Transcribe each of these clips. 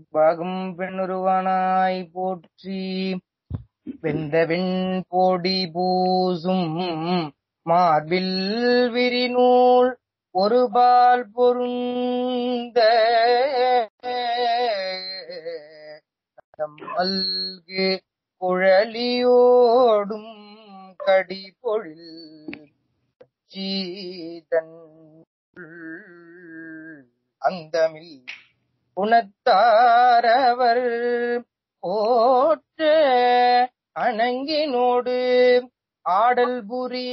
பாகும் பெண்ணுருவானாய் போற்றி. வெந்தவிண் போடி பூசும் மார்பில் விரிநூல் ஒருபால் பொருந்த மல்கு குழலியோடும் கடிபொழில் சீதன் அந்தமில் குணத்தாரவர் போற்ற அணங்கினோடு ஆடல் புரி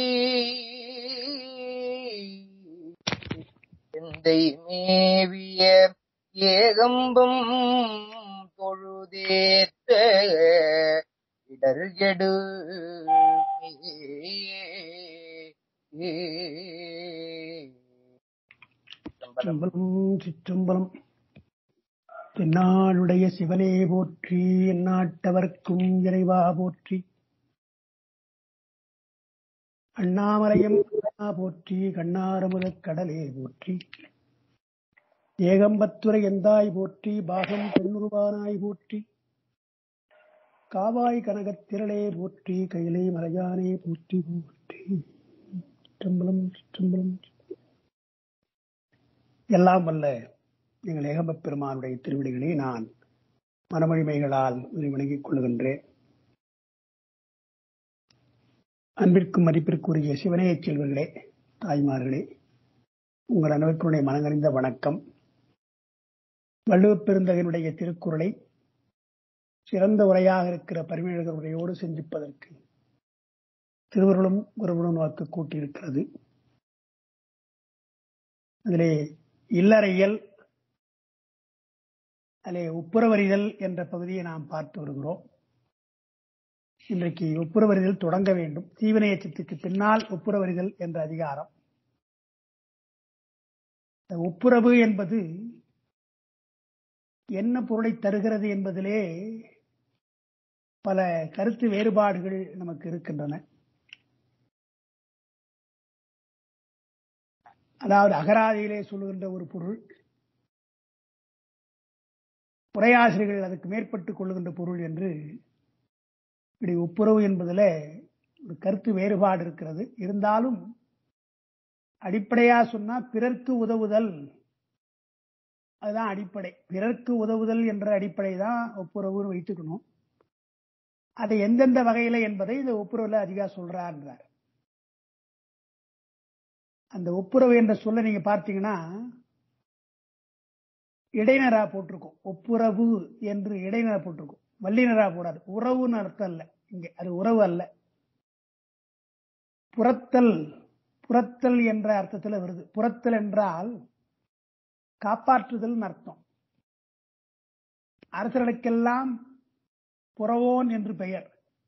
எந்தை மேவிய ஏகம்பம் தொழுதேத்த இடர்கெடு சிற்றம்பலம். தென்னாடுடைய சிவனே போற்றி, எந்நாட்டவர்க்கும் இறைவா போற்றி. அண்ணாமலையம் போற்றி, கண்ணாரமுதக் கடலே போற்றி. ஏகம்பத்துரை எந்தாய் போற்றி, பாகம் பெண்ணுருவானாய் போற்றி. காவாய் கனகத் திரளே போற்றி, கையிலை மலையானே போற்றி போற்றி. சிற்றம்பலம் சிற்றம்பலம். எல்லாம் வல்ல எங்கள் ஏகம்பப் பெருமானுடைய திருவிடிகளை நான் மனமொழிமைகளால் வணங்கிக் கொள்கின்றேன். அன்பிற்கும் மதிப்பிற்குரிய சிவனேய செல்வர்களே, தாய்மார்களே, உங்கள் அனைவருடைய மனங்கறிந்த வணக்கம். வள்ளுவப் பெருந்தகையினுடைய திருக்குறளை சிறந்த உரையாக இருக்கிற பரிமேலழகர் உரையோடு சிந்திப்பதற்கு திருவருளும் குருவருளும் நோக்கு கூட்டியிருக்கிறது. அதிலே இல்லறையல், அதிலே ஒப்புரவறிதல் என்ற பகுதியை நாம் பார்த்து வருகிறோம். இன்றைக்கு ஒப்புரவறிதல் தொடங்க வேண்டும். தீவினையச்சத்துக்கு பின்னால் ஒப்புரவறிதல் என்ற அதிகாரம். ஒப்புரவு என்பது என்ன பொருளை தருகிறது என்பதிலே பல கருத்து வேறுபாடுகள் நமக்கு இருக்கின்றன. அதாவது அகராதியிலே சொல்லுகின்ற ஒரு பொருள், உரையாசிரியர்கள் அதுக்கு மேற்பட்டுக் கொள்ளுகின்ற பொருள் என்று இப்படி ஒப்புரவு என்பதில் ஒரு கருத்து வேறுபாடு இருக்கிறது. இருந்தாலும் அடிப்படையா சொன்னா பிறர்க்கு உதவுதல், அதுதான் அடிப்படை. பிறர்க்கு உதவுதல் என்ற அடிப்படை தான் ஒப்புரவுன்னு வைத்துக்கணும். அதை எந்தெந்த வகையில என்பதை இந்த ஒப்புரவுல அதிகம் சொல்றார். அந்த ஒப்புரவு என்ற சொல்ல நீங்க பார்த்தீங்கன்னா இடைநரா போட்டிருக்கும். ஒப்புரவு என்று இடைநரா போட்டிருக்கும், வல்லினரா போடாது. உறவுன்னு அர்த்தம் அல்ல இங்க, அது உறவு அல்ல. புறத்தல், புறத்தல் என்ற அர்த்தத்தில் வருது. புறத்தல் என்றால் காப்பாற்றுதல் அர்த்தம். அரசர்களுக்கெல்லாம் புறவோன் என்று பெயர்.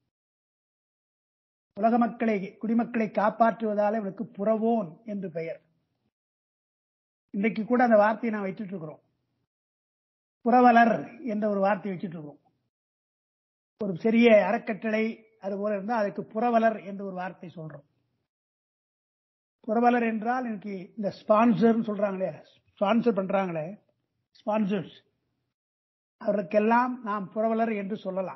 உலக மக்களை, குடிமக்களை காப்பாற்றுவதால் இவனுக்கு புறவோன் என்று பெயர். இன்றைக்கு கூட அந்த வார்த்தையை நான் வச்சுட்டு இருக்கிறோம். புறவலர் என்ற ஒரு வார்த்தையை வச்சுட்டு இருக்கிறோம். ஒரு சிறிய அறக்கட்டளை அது போல இருந்தால் அதுக்கு புறவலர் என்று ஒரு வார்த்தை சொல்றோம். புறவலர் என்றால் இன்னைக்கு இந்த ஸ்பான்சர் சொல்றாங்களே, ஸ்பான்சர் பண்றாங்களே, ஸ்பான்சர்ஸ், அவர்களுக்கெல்லாம் நாம் புறவலர் என்று சொல்லலாம்.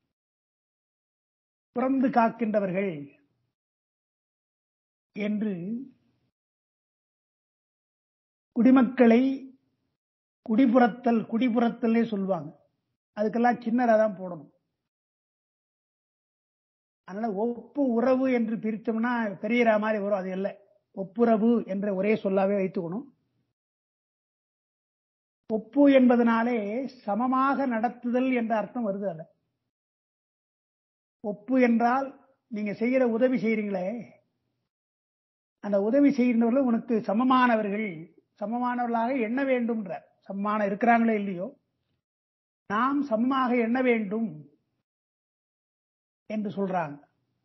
புறந்து காக்கின்றவர்கள் என்று குடிமக்களை குடிபுறத்தல், குடிபுறத்தல்லே சொல்லுவாங்க. அதுக்கெல்லாம் சின்னரா தான் போடணும். அதனால ஒப்பு உறவு என்று பிரித்தோம்னா பெரியரா மாதிரி வரும். அது இல்லை, ஒப்புரவு என்ற ஒரே சொல்லாவே வைத்துக்கணும். ஒப்பு என்பதனாலே சமமாக நடத்துதல் என்ற அர்த்தம் வருது. அல்ல, ஒப்பு என்றால் நீங்க செய்கிற உதவி செய்யறீங்களே, அந்த உதவி செய்கின்றவர்கள் உனக்கு சமமானவர்கள், சமமானவர்களாக எண்ண வேண்டும். சமமான இருக்கிறாங்களோ இல்லையோ, நாம் சமமாக எண்ண வேண்டும் என்று சொல்றாங்க.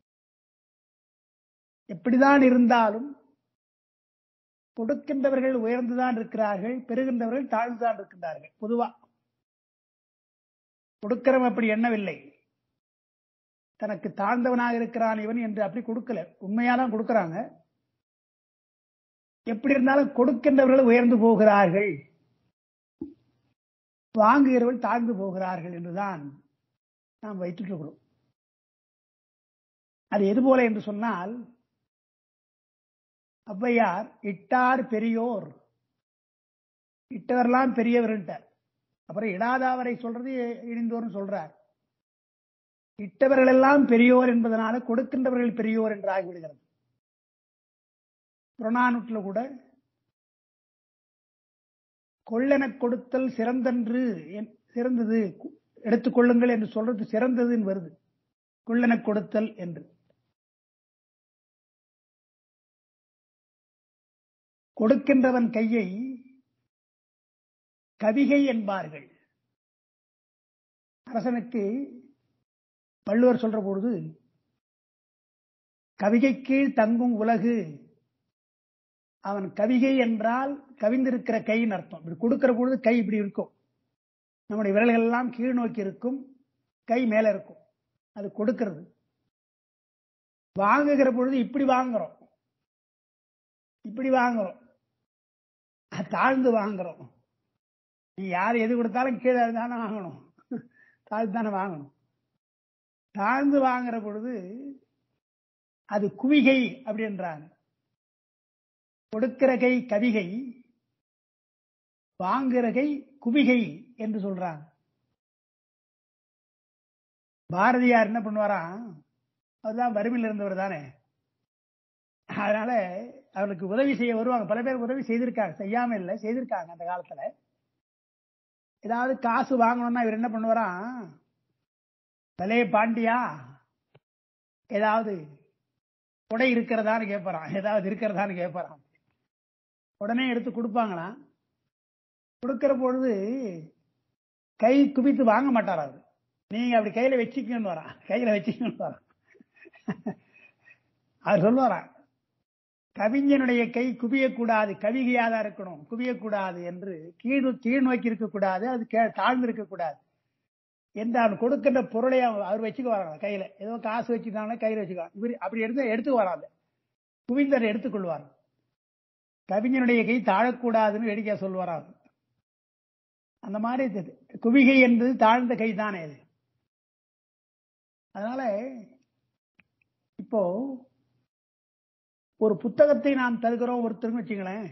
எப்படிதான் இருந்தாலும் கொடுக்கின்றவர்கள் உயர்ந்துதான் இருக்கிறார்கள், பெறுகின்றவர்கள் தாழ்ந்துதான் இருக்கின்றார்கள். பொதுவா கொடுக்கிறவன் அப்படி எண்ணவில்லை. தனக்கு தாழ்ந்தவனாக இருக்கிறான் இவன் என்று அப்படி கொடுக்கல, உண்மையாதான் கொடுக்கிறாங்க. எப்படி இருந்தாலும் கொடுக்கின்றவர்கள் உயர்ந்து போகிறார்கள். வாங்குகிறவர்கள் தாழ்ந்து போகிறார்கள் என்றுதான் நாம் வைத்துக் கொள்கிறோம். அது எதுபோல என்று சொன்னால், ஔவையார் இட்டார் பெரியோர், இட்டவரெல்லாம் பெரியவர்ன்ட்டார். அப்புறம் இடாதவரை சொல்றது இடிந்தோர்னு சொல்றார். இட்டவர்கள் எல்லாம் பெரியோர் என்பதனால கொடுக்கின்றவர்கள் பெரியோர் என்று ஆகிவிடுகிறது. புறநானூற்றில் கூட கொள்ளெனக் கொடுத்தல் சிறந்தன்று, சிறந்தது எடுத்துக் கொள்ளுங்கள் என்று சொல்றது சிறந்ததுன்னு வருது. கொள்ளெனக் கொடுத்தல் என்று. கொடுக்கின்றவன் கையை கவிகை என்பார்கள். அரசனுக்கு வள்ளுவர் சொல்ற பொழுது கவிகை கீழ் தங்கும் உலகு, அவன் கவிகை என்றால் கவிந்திருக்கிற கையின் அர்த்தம். இப்படி கொடுக்கிற பொழுது கை இப்படி இருக்கும், நம்முடைய விரல்கள் எல்லாம் கீழ் நோக்கி இருக்கும், கை மேல இருக்கும், அது கொடுக்கிறது. வாங்குகிற பொழுது இப்படி வாங்குறோம், இப்படி வாங்குறோம், தாழ்ந்து வாங்குறோம். நீ யார் எது கொடுத்தாலும் கீழே தானே வாங்கணும், தாழ்ந்து தானே வாங்கணும். தாழ்ந்து வாங்குற பொழுது அது குவிகை அப்படின்றாங்க. கொடுக்கிற கை கவிகை, வாங்குகிற கை குவிகை என்று சொல்றாங்க. பாரதியார் என்ன பண்ணுவாராம், அவர்தான் வறுமையில் இருந்தவர் தானே, அதனால அவருக்கு உதவி செய்ய வருவாங்க. பல பேர் உதவி செய்திருக்காங்க, செய்யாம இல்லை, செய்திருக்காங்க. அந்த காலத்துல ஏதாவது காசு வாங்கணும்னா இவர் என்ன பண்ணுவாராம், பலே பாண்டியா ஏதாவது கொடை இருக்கிறதான்னு கேட்பாராம், ஏதாவது இருக்கிறதான்னு கேட்பாராம். உடனே எடுத்து கொடுப்பாங்களாம். கொடுக்கிற பொழுது கை குவித்து வாங்க மாட்டாரா அவர், நீங்க அப்படி கையில வச்சுக்கணும்னு வரான், கையில வச்சுக்கணும்னு வரான். அவர் சொல்லுவாராம், கவிஞனுடைய கை குவியக்கூடாது, கவிகையாதான் இருக்கணும், குவியக்கூடாது என்று. கீழ் நோக்கி இருக்கக்கூடாது, அது தாழ்ந்து இருக்கக்கூடாது என்று அவன் கொடுக்கின்ற பொருளை அவர் வச்சுக்க வராங்க கையில. ஏதோ காசு வச்சுக்காங்கன்னா கையில வச்சுக்கலாம். இவர் அப்படி எடுத்து வராது, குவிந்தரை எடுத்துக்கொள்வார். கவிஞனுடைய கை தாழக்கூடாதுன்னு வேடிக்கையா சொல்லுவாராம். அந்த மாதிரி குவிகை என்பது தாழ்ந்த கை தானே அது. அதனால இப்போ ஒரு புத்தகத்தை நாம் தருகிறோம் ஒருத்தருன்னு வச்சுங்களேன்,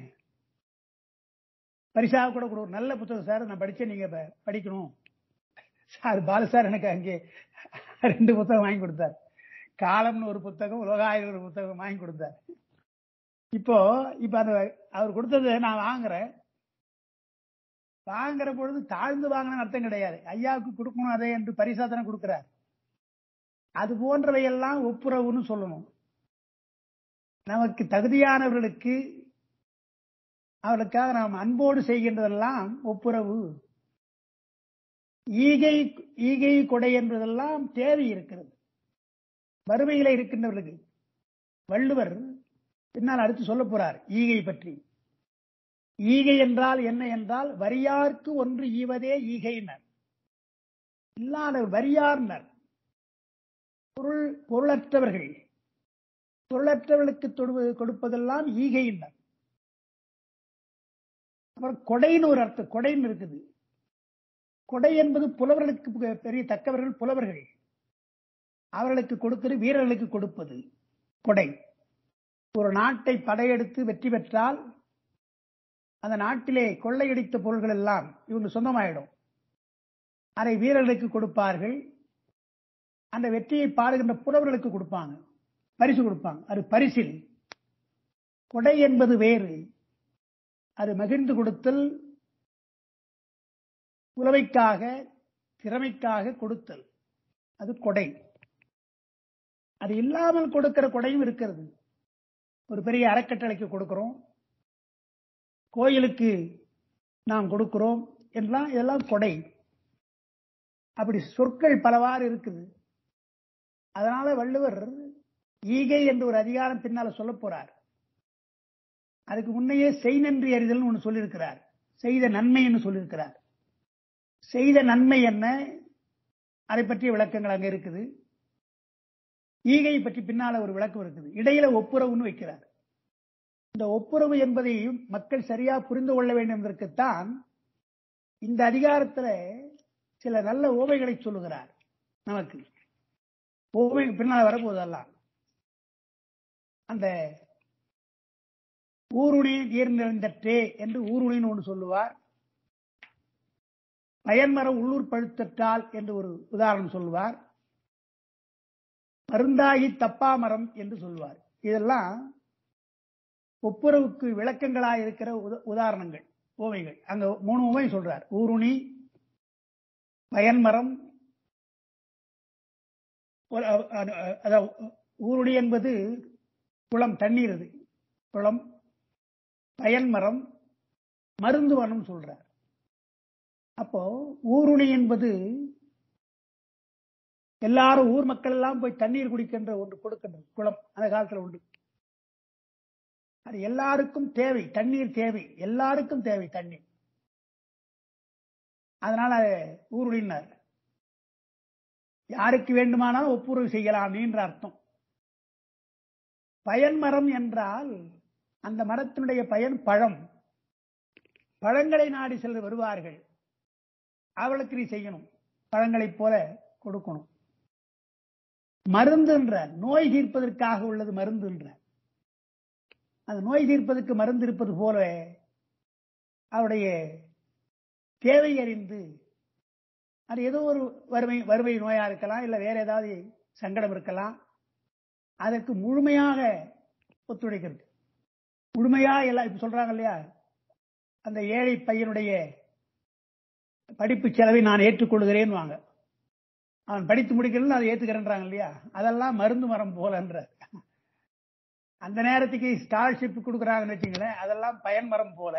பரிசாக கூட கொடுக்கும். நல்ல புத்தகம் சார், நான் படிச்சேன், நீங்க படிக்கணும் சார். பாலு சார் எனக்கு அங்கே 2 புத்தகம் வாங்கி கொடுத்தார். காலம்னு ஒரு புத்தகம், உலகாயுத ஒரு புத்தகம் வாங்கி கொடுத்தார். இப்ப அந்த அவர் கொடுத்தது நான் வாங்குறேன். வாங்குற பொழுது தாழ்ந்து வாங்கின அர்த்தம் கிடையாது, ஐயாவுக்கு கொடுக்கணும் அதே என்று பரிசாதனை கொடுக்கிறார். அது போன்றவையெல்லாம் ஒப்புரவுன்னு சொல்லணும். நமக்கு தகுதியானவர்களுக்கு அவர்களுக்காக நாம் அன்போடு செய்கின்றதெல்லாம் ஒப்புரவு. ஈகை கொடை என்பதெல்லாம் தேவை இருக்கிறது வறுமையில இருக்கின்றவர்களுக்கு. வள்ளுவர் பின்னால் அடுத்து சொல்ல போறார் ஈகை பற்றி. ஈகை என்றால் என்ன என்றால், வரியார்க்கு ஒன்று ஈவதே ஈகைனர். இல்லாத வரியார்னர் பொருளற்றவர்கள், பொருளற்றவர்களுக்கு கொடுப்பதெல்லாம் ஈகையினர். அப்புறம் கொடைன்னு ஒரு அர்த்தம், கொடைன்னு இருக்குது. கொடை என்பது புலவர்களுக்கு பெரிய தக்கவர்கள், புலவர்கள் அவர்களுக்கு கொடுக்கிறது, வீரர்களுக்கு கொடுப்பது கொடை. ஒரு நாட்டை படையெடுத்து வெற்றி பெற்றால் அந்த நாட்டிலே கொள்ளையடித்த பொருள்கள் எல்லாம் இவங்க சொந்தமாயிடும். அதை வீரர்களுக்கு கொடுப்பார்கள். அந்த வெற்றியை பாடுகின்ற புலவர்களுக்கு கொடுப்பாங்க, பரிசு கொடுப்பாங்க. அது பரிசில். கொடை என்பது வேறு, அது மகிழ்ந்து கொடுத்தல், புலமைக்காக திறமைக்காக கொடுத்தல், அது கொடை. அது இல்லாமல் கொடுக்கிற கொடையும் இருக்கிறது. ஒரு பெரிய அறக்கட்டளைக்கு கொடுக்கிறோம், கோயிலுக்கு நாம் கொடுக்கிறோம் என்றால் இதெல்லாம் கொடை. அப்படி சொற்கள் பலவாறு இருக்குது. அதனால வள்ளுவர் ஈகை என்று ஒரு அதிகாரம் பின்னால சொல்ல போறார். அதுக்கு முன்னையே செய் நன்றி அறிதல் ஒன்று சொல்லியிருக்கிறார், செய்த நன்மை என்று சொல்லியிருக்கிறார். செய்த நன்மை என்ன, அதை பற்றிய விளக்கங்கள் அங்க இருக்குது. ஈகை பற்றி பின்னால ஒரு விளக்கம் இருக்குது. இடையில ஒப்புரவுன்னு வைக்கிறார். இந்த ஒப்புரவு என்பதை மக்கள் சரியா புரிந்து கொள்ள வேண்டும் என்பதற்குத்தான் இந்த அதிகாரத்துல சில நல்ல ஓமைகளை சொல்லுகிறார். நமக்கு ஓமை பின்னால் வரப்போதெல்லாம் அந்த ஊருணி நீர்நிறைந்தற்றே என்று ஊருணின்னு ஒன்று சொல்லுவார். பயன்மரம் உள்ளூர் பழுத்தற்றால் என்று ஒரு உதாரணம் சொல்லுவார். மருந்தாகி தப்பா மரம் என்று சொல்லுவார். இதெல்லாம் ஒப்புரவுக்கு விளக்கங்களாக இருக்கிற உதாரணங்கள், ஓமைகள். அங்க 3 ஓமை சொல்றார். ஊருணி, பயன்மரம். ஊருணி என்பது குளம், தண்ணீர். அது குளம். பயன்மரம் மருந்து வனம் சொல்றார். அப்போ ஊருணி என்பது எல்லாரும் ஊர் மக்கள் எல்லாம் போய் தண்ணீர் குடிக்கின்ற ஒன்று, கொடுக்கின்ற குளம் அந்த காலத்துல உண்டு. அது எல்லாருக்கும் தேவை, தண்ணீர் தேவை, எல்லாருக்கும் தேவை தண்ணீர். அதனால ஊருணினார். யாருக்கு வேண்டுமானாலும் ஒப்புரவு செய்யலாம் என்ற அர்த்தம். பயன்மரம் என்றால் அந்த மரத்தினுடைய பயன் பழம். பழங்களை நாடி செல்ல வருவார்கள். அவளுக்கு நீ செய்யணும், பழங்களைப் போல கொடுக்கணும். மருந்து என்ற நோய் தீர்ப்பதற்காக உள்ளது மருந்து என்ற அந்த நோய் தீர்ப்பதற்கு மருந்து இருப்பது போல அவருடைய தேவை அறிந்து, அது ஏதோ ஒரு வறுமை நோயா இருக்கலாம், இல்ல வேற ஏதாவது சங்கடம் இருக்கலாம், அதற்கு முழுமையாக ஒத்துழைக்கிறது. முழுமையா எல்லாம் இப்ப சொல்றாங்க இல்லையா, அந்த ஏழை பையனுடைய படிப்பு செலவை நான் ஏற்றுக்கொள்கிறேன் வாங்க, அவன் படித்து முடிக்கணும்னு அதை ஏத்துக்கிறேன்றாங்க இல்லையா, அதெல்லாம் மருந்து மரம் போலன்ற. அந்த நேரத்துக்கு ஸ்காலர்ஷிப் கொடுக்குறாங்கன்னு வச்சுங்களேன், அதெல்லாம் பயன் மரம் போல.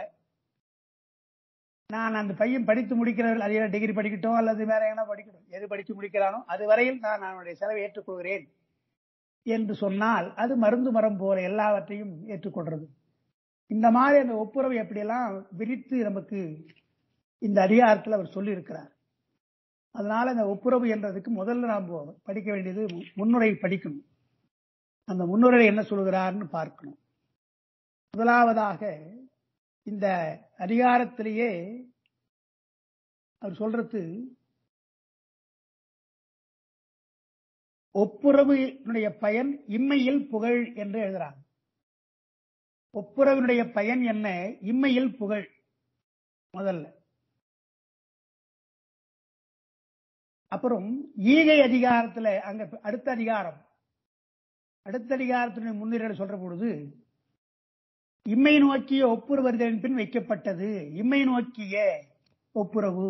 நான் அந்த பையன் படித்து முடிக்கிறவர்கள், அதே டிகிரி படிக்கட்டும் அல்லது வேற என்ன படிக்கட்டும், எது படித்து முடிக்கிறானோ அது வரையில் நான் அவனுடைய செலவை ஏற்றுக்கொள்கிறேன் என்று சொன்னால் அது மருந்து மரம் போல எல்லாவற்றையும் ஏற்றுக்கொள்றது. இந்த மாதிரி அந்த ஒப்புரவு எப்படியெல்லாம் விரித்து நமக்கு இந்த அதிகாரத்தில் அவர் சொல்லி இருக்கிறார். அதனால இந்த ஒப்புரவு என்றதுக்கு முதல்ல நாம் படிக்க வேண்டியது முன்னுரை படிக்கணும். அந்த முன்னுரை என்ன சொல்கிறார்னு பார்க்கணும். முதலாவதாக இந்த அதிகாரத்திலேயே அவர் சொல்றது, ஒப்புரவினுடைய பயன் இம்மையில் புகழ் என்று எழுதுறாங்க. ஒப்புரவினுடைய பயன் என்ன? இம்மையில் புகழ். முதல்ல. அப்புறம் ஈகை அதிகாரத்துல அங்க அடுத்த அதிகாரத்தினுடைய முன்னுரை சொல்ற பொழுது, இம்மை நோக்கிய ஒப்புரவறிதலின் பின் வைக்கப்பட்டது இம்மை நோக்கிய ஒப்புரவு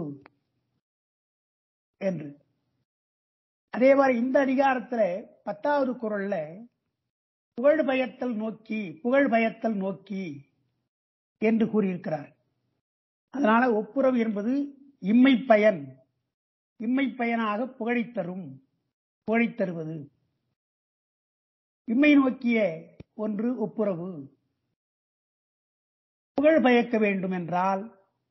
என்று. அதே மாதிரி இந்த அதிகாரத்துல 10வது குறள்ல புகழ் பயத்தல் நோக்கி என்று கூறியிருக்கிறார். அதனால ஒப்புரவு என்பது இம்மை பயனாக புகழைத் தருவது. இம்மை நோக்கிய ஒன்று ஒப்புரவு. புகழ் பயக்க வேண்டும் என்றால்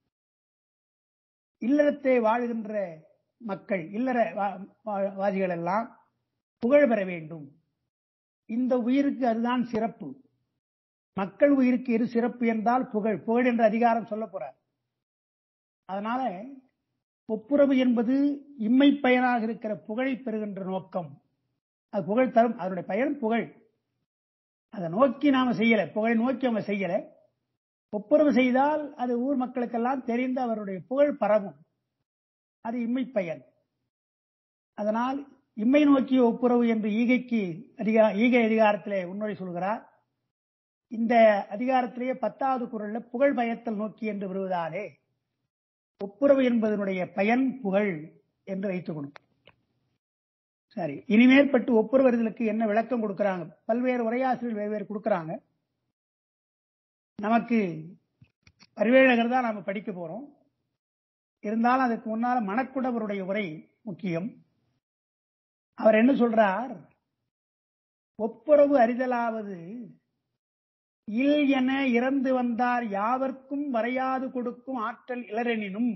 இல்லறத்தை வாழ்கின்ற மக்கள், இல்லறவாதிகள் எல்லாம் புகழ் பெற வேண்டும். இந்த உயிருக்கு அதுதான் சிறப்பு. மக்கள் உயிருக்கு எது சிறப்பு என்றால் புகழ் என்ற அதிகாரம் சொல்ல போறார். அதனால ஒப்புரவு என்பது இம்மை பயனாக இருக்கிற புகழை பெறுகின்ற நோக்கம். அது புகழ் தரும், அதனுடைய பயன் புகழ். அதை நோக்கி நாம செய்யல, புகழை நோக்கி அவங்க செய்யல. ஒப்புரவு செய்தால் அது ஊர் மக்களுக்கெல்லாம் தெரிந்து அவருடைய புகழ் பரவும். அது இம்மை பயன். அதனால் இம்மை நோக்கிய ஒப்புரவு என்று ஈகை அதிகாரத்திலே முன்னுரை சொல்கிறார். இந்த அதிகாரத்திலேயே 10வது குறள்ல புகழ் பயத்தல் நோக்கி என்று வருவதாலே ஒப்புரவு என்பதனுடைய பயன் புகழ் என்று வைத்துக்கணும். சரி, இனிமேற்பட்டு ஒப்புரவர்களுக்கு என்ன விளக்கம் கொடுக்கிறாங்க? பல்வேறு உரையாசிரியர்கள் வெவ்வேறு கொடுக்கிறாங்க. நமக்கு பரிவேழகர் தான் நாம படிக்க போறோம். இருந்தாலும் அதுக்கு முன்னால மணக்குடவருடைய உரை முக்கியம். அவர் என்ன சொல்றார்? ஒப்புரவு அறிதலாவது இல் என இறந்து வந்தார் யாவர்க்கும் வரையாது கொடுக்கும் ஆற்றல் இளரெனினும்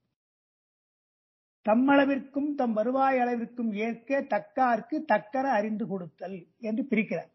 தம்மளவிற்கும் தம் வருவாய் அளவிற்கும் ஏற்க தக்கார்க்கு தக்கர அறிந்து கொடுத்தல் என்று பிரிக்கிறார்.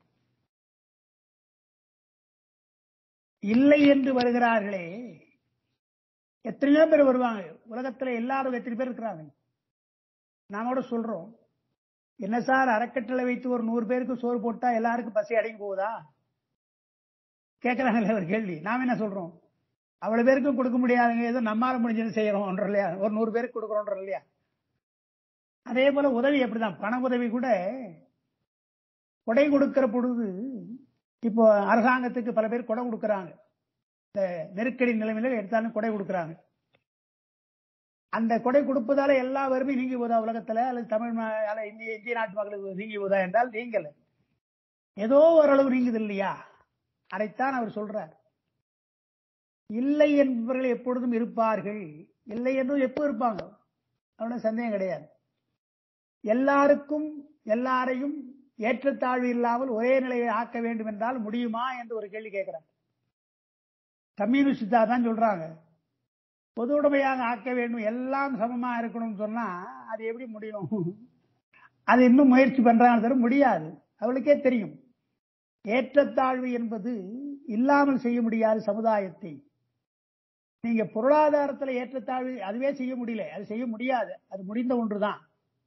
இல்லை என்று வருகிறார்களே எத்தனையோ பேர் வருவாங்க. உலகத்துல எல்லாரும் எத்தனை பேர் இருக்கிறாங்க. நாம கூட சொல்றோம், என்ன சார் அறக்கட்டளை வைத்து ஒரு 100 பேருக்கு சோறு போட்டா எல்லாருக்கும் பசி அடங்கி போகுதா கேட்கறாங்கல்ல ஒரு கேள்வி. நாம என்ன சொல்றோம், அவ்வளவு பேருக்கும் கொடுக்க முடியாதுங்க, ஏதோ நம்மால முடிஞ்சது செய்யறோம் இல்லையா, ஒரு 100 பேருக்கு கொடுக்கறோம் இல்லையா. அதே போல உதவி அப்படிதான். பண உதவி கூட கொடை கொடுக்கிற பொழுது இப்போ அரசாங்கத்துக்கு பல பேர் கொடை கொடுக்கறாங்க. இந்த நெருக்கடி நிலைமையில எடுத்தாலும் கொடை கொடுக்கறாங்க. அந்த கொடை கொடுப்பதால எல்லா வறுமையும் நீங்கி போதா உலகத்துல, அல்லது தமிழ் இந்திய நாட்டு மக்களுக்கு நீங்கி போதா என்றால் நீங்கல, ஏதோ ஓரளவு நீங்குது இல்லையா. அதைத்தான் அவர் சொல்றார். இல்லை என்பவர்கள் எப்பொழுதும் இருப்பார்கள். இல்லை என்றும் எப்போ இருப்பாங்க, அவனும் சந்தேகம் கிடையாது. எல்லாருக்கும் எல்லாரையும் ஏற்றத்தாழ்வு இல்லாமல் ஒரே நிலையை ஆக்க வேண்டும் என்றால் முடியுமா என்று ஒரு கேள்வி கேட்கிறார். கம்யூனிஸ்டா தான் சொல்றாங்க, பொது உடைமையாக ஆக்க வேண்டும், எல்லாம் சமமா இருக்கணும்னு சொன்னா அது எப்படி முடியும்? அது இன்னும் முயற்சி பண்றாங்க தவிர முடியாது. அவளுக்கே தெரியும், ஏற்றத்தாழ்வு என்பது இல்லாமல் செய்ய முடியாது சமுதாயத்தை. நீங்க பொருளாதாரத்தில் ஏற்றத்தாழ்வு அதுவே செய்ய முடியல, அது செய்ய முடியாது, அது முடிந்த ஒன்றுதான்.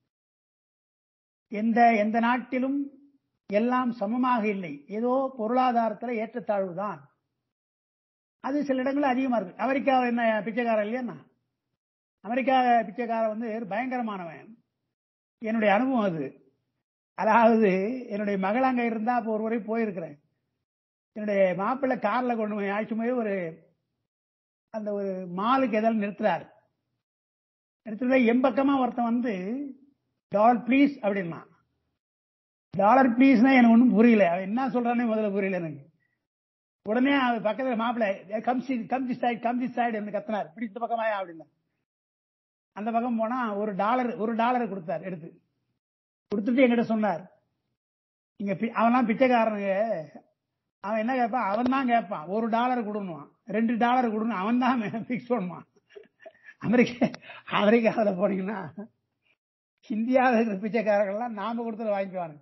எந்த நாட்டிலும் எல்லாம் சமமாக இல்லை, ஏதோ பொருளாதாரத்தில் ஏற்றத்தாழ்வு தான். அது சில இடங்கள் அதிகமா இருக்கு. அமெரிக்கா என்ன பிச்சைக்காரன் இல்லையா? அமெரிக்கா பிச்சைக்காரன் பயங்கரமானவன். என்னுடைய அனுபவம் அது. அதாவது என்னுடைய மகள் அங்க இருந்தா அப்போ ஒரு முறை போயிருக்கிறேன். என்னுடைய மாப்பிள்ளை கார்ல கொண்டு போய் ஆயிடுச்சு போய் அந்த ஒரு மாலுக்கு எதாவது நிறுத்துறாரு. நிறுத்துறத எம்பக்கமா ஒருத்தன் டாலர் ப்ளீஸ் அப்படின்னா, டாலர் ப்ளீஸ்னா எனக்கு ஒன்றும் புரியல, அவன் என்ன சொல்றானே முதல்ல புரியல எனக்கு. உடனே பக்கத்துல மாப்பிள்ளை கம்சி சைடு என்று கத்தினார், இப்படி இந்த பக்கமாயா அப்படின்னா. அந்த பக்கம் போனா ஒரு டாலர் கொடுத்தார், எடுத்து கொடுத்துட்டு என்கிட்ட சொன்னார், இங்க அவன்லாம் பிச்சைக்காரனுங்க, அவன் என்ன கேட்பான், அவன் தான் கேட்பான், $1 கொடுணுவான், $2 கொடுணும், அவன் தான் பிக்ஸ் பண்ணுவான். அமெரிக்காவில் போனீங்கன்னா இந்தியாவில் இருக்கிற பிச்சைக்காரர்கள்லாம் நாம கொடுத்து வாங்கிக்குவாங்க.